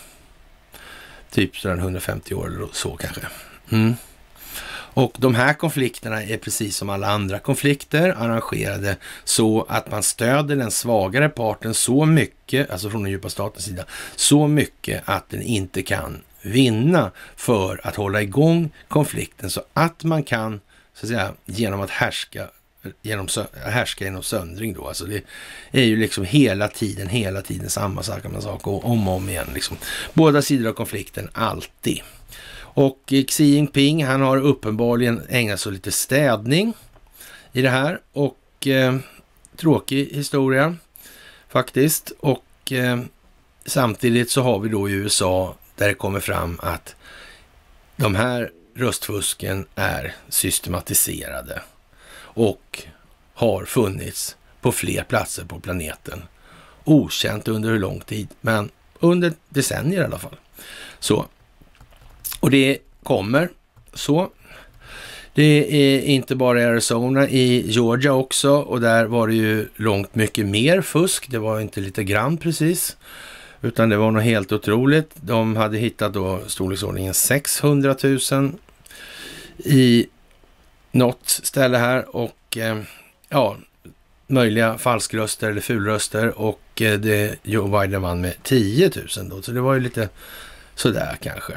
Typ sådär hundrafemtio år eller så kanske. Mm. Och de här konflikterna är precis som alla andra konflikter arrangerade så att man stöder den svagare parten så mycket, alltså från den djupa statens sida, så mycket att den inte kan vinna för att hålla igång konflikten så att man kan, så att säga, genom att härska genom härska genom söndring då. Alltså det är ju liksom hela tiden, hela tiden samma sak, samma sak och om och om igen liksom. Båda sidor av konflikten, alltid. Och Xi Jinping, han har uppenbarligen ägnat sig lite städning i det här och eh, tråkig historia faktiskt. Och eh, samtidigt så har vi då i U S A där det kommer fram att de här röstfusken är systematiserade och har funnits på fler platser på planeten. Okänt under hur lång tid, men under decennier i alla fall. Så. Och det kommer så. Det är inte bara i Arizona, i Georgia också, och där var det ju långt mycket mer fusk. Det var inte lite grann precis, utan det var något helt otroligt. De hade hittat då storleksordningen sexhundratusen i något ställe här och eh, ja, möjliga falskröster eller fulröster, och eh, det Joe Biden vann med tio tusen då, så det var ju lite sådär kanske.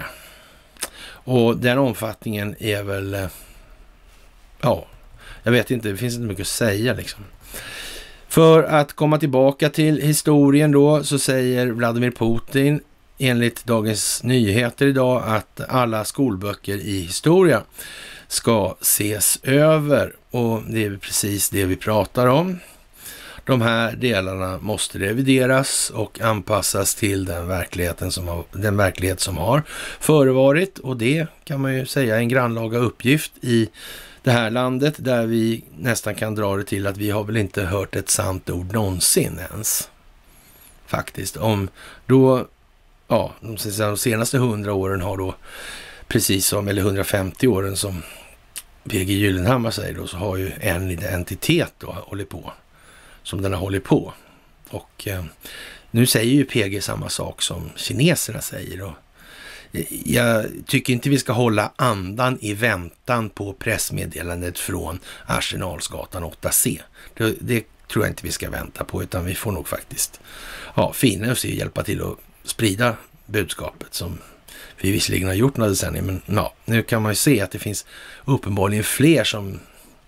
Och den omfattningen är väl eh, ja, jag vet inte, det finns inte mycket att säga liksom. För att komma tillbaka till historien då så säger Vladimir Putin enligt Dagens Nyheter idag att alla skolböcker i historia ska ses över, och det är precis det vi pratar om. De här delarna måste revideras och anpassas till den verkligheten som har, den verklighet som har förevarit, och det kan man ju säga är en grannlaga uppgift i det här landet där vi nästan kan dra det till att vi har väl inte hört ett sant ord någonsin ens. Faktiskt. Om då, ja, de senaste hundra åren har då precis som, eller hundrafemtio åren som P G Gyllenhammar säger då, så har ju en identitet då hållit på som den har hållit på. Och eh, nu säger ju P G samma sak som kineserna säger då. Jag tycker inte vi ska hålla andan i väntan på pressmeddelandet från Arsenalsgatan åtta C. Det, det tror jag inte vi ska vänta på, utan vi får nog faktiskt ja, finna oss i att hjälpa till att sprida budskapet som vi visserligen har gjort några decennier, men ja, nu kan man ju se att det finns uppenbarligen fler som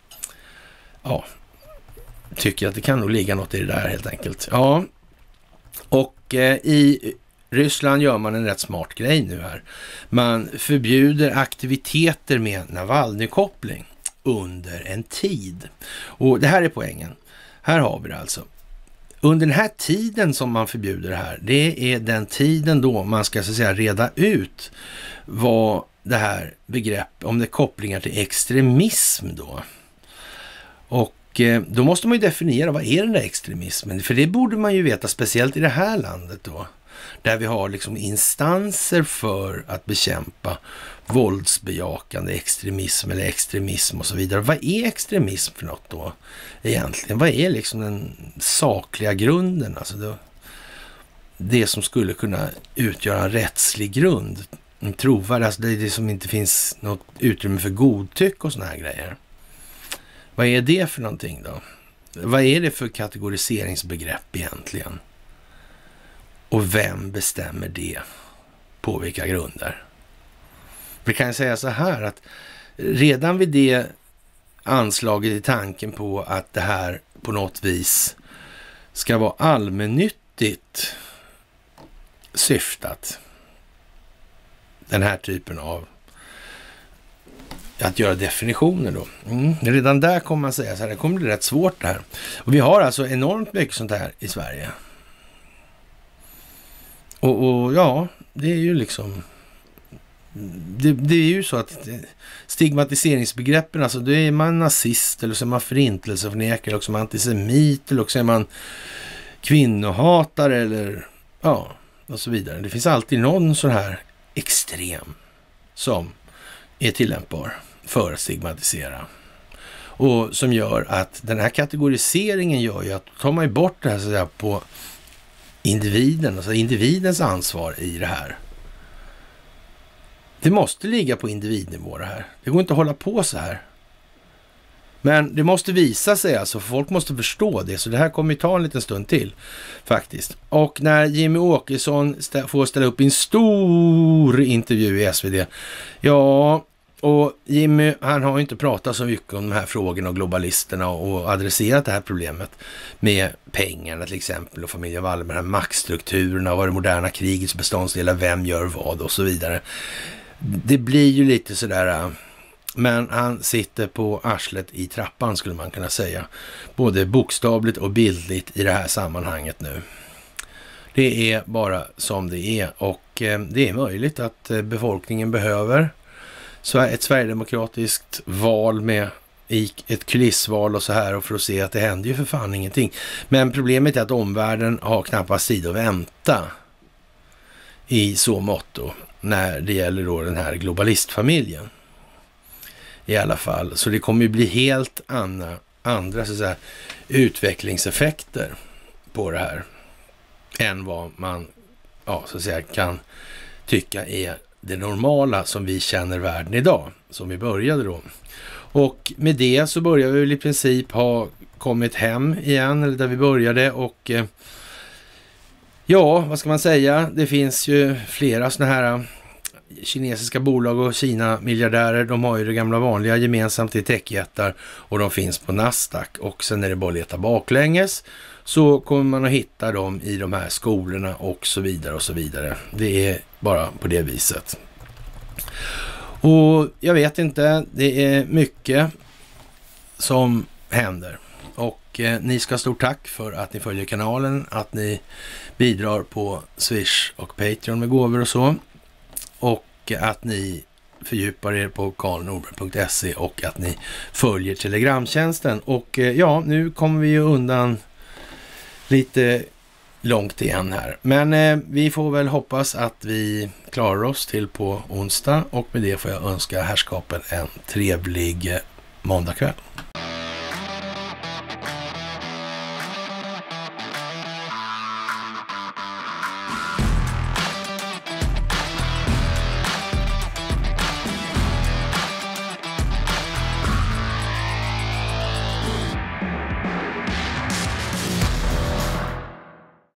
ja, tycker att det kan nog ligga något i det där helt enkelt. Ja, och eh, i Ryssland gör man en rätt smart grej nu här. Man förbjuder aktiviteter med Navalny-koppling under en tid. Och det här är poängen. Här har vi det alltså. Under den här tiden som man förbjuder det här, det är den tiden då man ska så att säga reda ut vad det här begrepp, om det är kopplingar till extremism då. Och eh, då måste man ju definiera vad är den där extremismen, för det borde man ju veta, speciellt i det här landet då. Där vi har liksom instanser för att bekämpa våldsbejakande extremism eller extremism och så vidare. Vad är extremism för något då egentligen? Vad är liksom den sakliga grunden? Alltså det, det som skulle kunna utgöra en rättslig grund. En trovärdig, alltså det är det som inte finns något utrymme för godtyck och såna här grejer. Vad är det för någonting då? Vad är det för kategoriseringsbegrepp egentligen? Och vem bestämmer det? På vilka grunder? Vi kan säga så här att redan vid det anslaget i tanken på att det här på något vis ska vara allmännyttigt syftat. Den här typen av att göra definitioner då. Mm. Redan där kommer man säga så här, det kommer bli rätt svårt det här. Och vi har alltså enormt mycket sånt här i Sverige. Och, och ja, det är ju liksom... Det, det är ju så att stigmatiseringsbegreppen, alltså då är man nazist eller så är man förintelseförnekare eller så är man antisemit eller så är man kvinnohatare eller ja, och så vidare. Det finns alltid någon sån här extrem som är tillämpbar för att stigmatisera. Och som gör att den här kategoriseringen gör ju att tar man ju bort det här så att säga på individen, alltså individens ansvar i det här. Det måste ligga på individnivå det här. Det går inte att hålla på så här. Men det måste visa sig alltså, för folk måste förstå det. Så det här kommer ju ta en liten stund till faktiskt. Och när Jimmy Åkesson stä- får ställa upp i en stor intervju i S V D. Ja, och Jimmy han har ju inte pratat så mycket om de här frågorna och globalisterna och adresserat det här problemet med pengarna till exempel och familjen Wallenberg, de här maktstrukturerna och vad det moderna krigets beståndsdelar, vem gör vad och så vidare. Det blir ju lite sådär, men han sitter på arslet i trappan skulle man kunna säga. Både bokstavligt och bildligt i det här sammanhanget nu. Det är bara som det är och det är möjligt att befolkningen behöver så ett sverigedemokratiskt val med ett kulissval och så här och för att se att det händer ju för fan ingenting. Men problemet är att omvärlden har knappast tid att vänta i så motto när det gäller då den här globalistfamiljen. I alla fall. Så det kommer ju bli helt andra, andra så att säga, utvecklingseffekter på det här än vad man ja, så att säga, kan tycka är det normala som vi känner världen idag, som vi började då. Och med det så börjar vi i princip ha kommit hem igen, eller där vi började och eh, ja, vad ska man säga? Det finns ju flera såna här kinesiska bolag och Kina-miljardärer. De har ju det gamla vanliga gemensamt i techjättar och de finns på Nasdaq. Och sen är det bara att leta baklänges så kommer man att hitta dem i de här skolorna och så vidare och så vidare. Det är bara på det viset. Och jag vet inte, det är mycket som händer. Och eh, ni ska ha stort tack för att ni följer kanalen, att ni bidrar på Swish och Patreon med gåvor och så. Och att ni fördjupar er på karl norberg punkt se och att ni följer Telegramtjänsten. Och eh, ja, nu kommer vi ju undan lite långt igen här. Men eh, vi får väl hoppas att vi klarar oss till på onsdag och med det får jag önska herrskapen en trevlig eh, måndagkväll.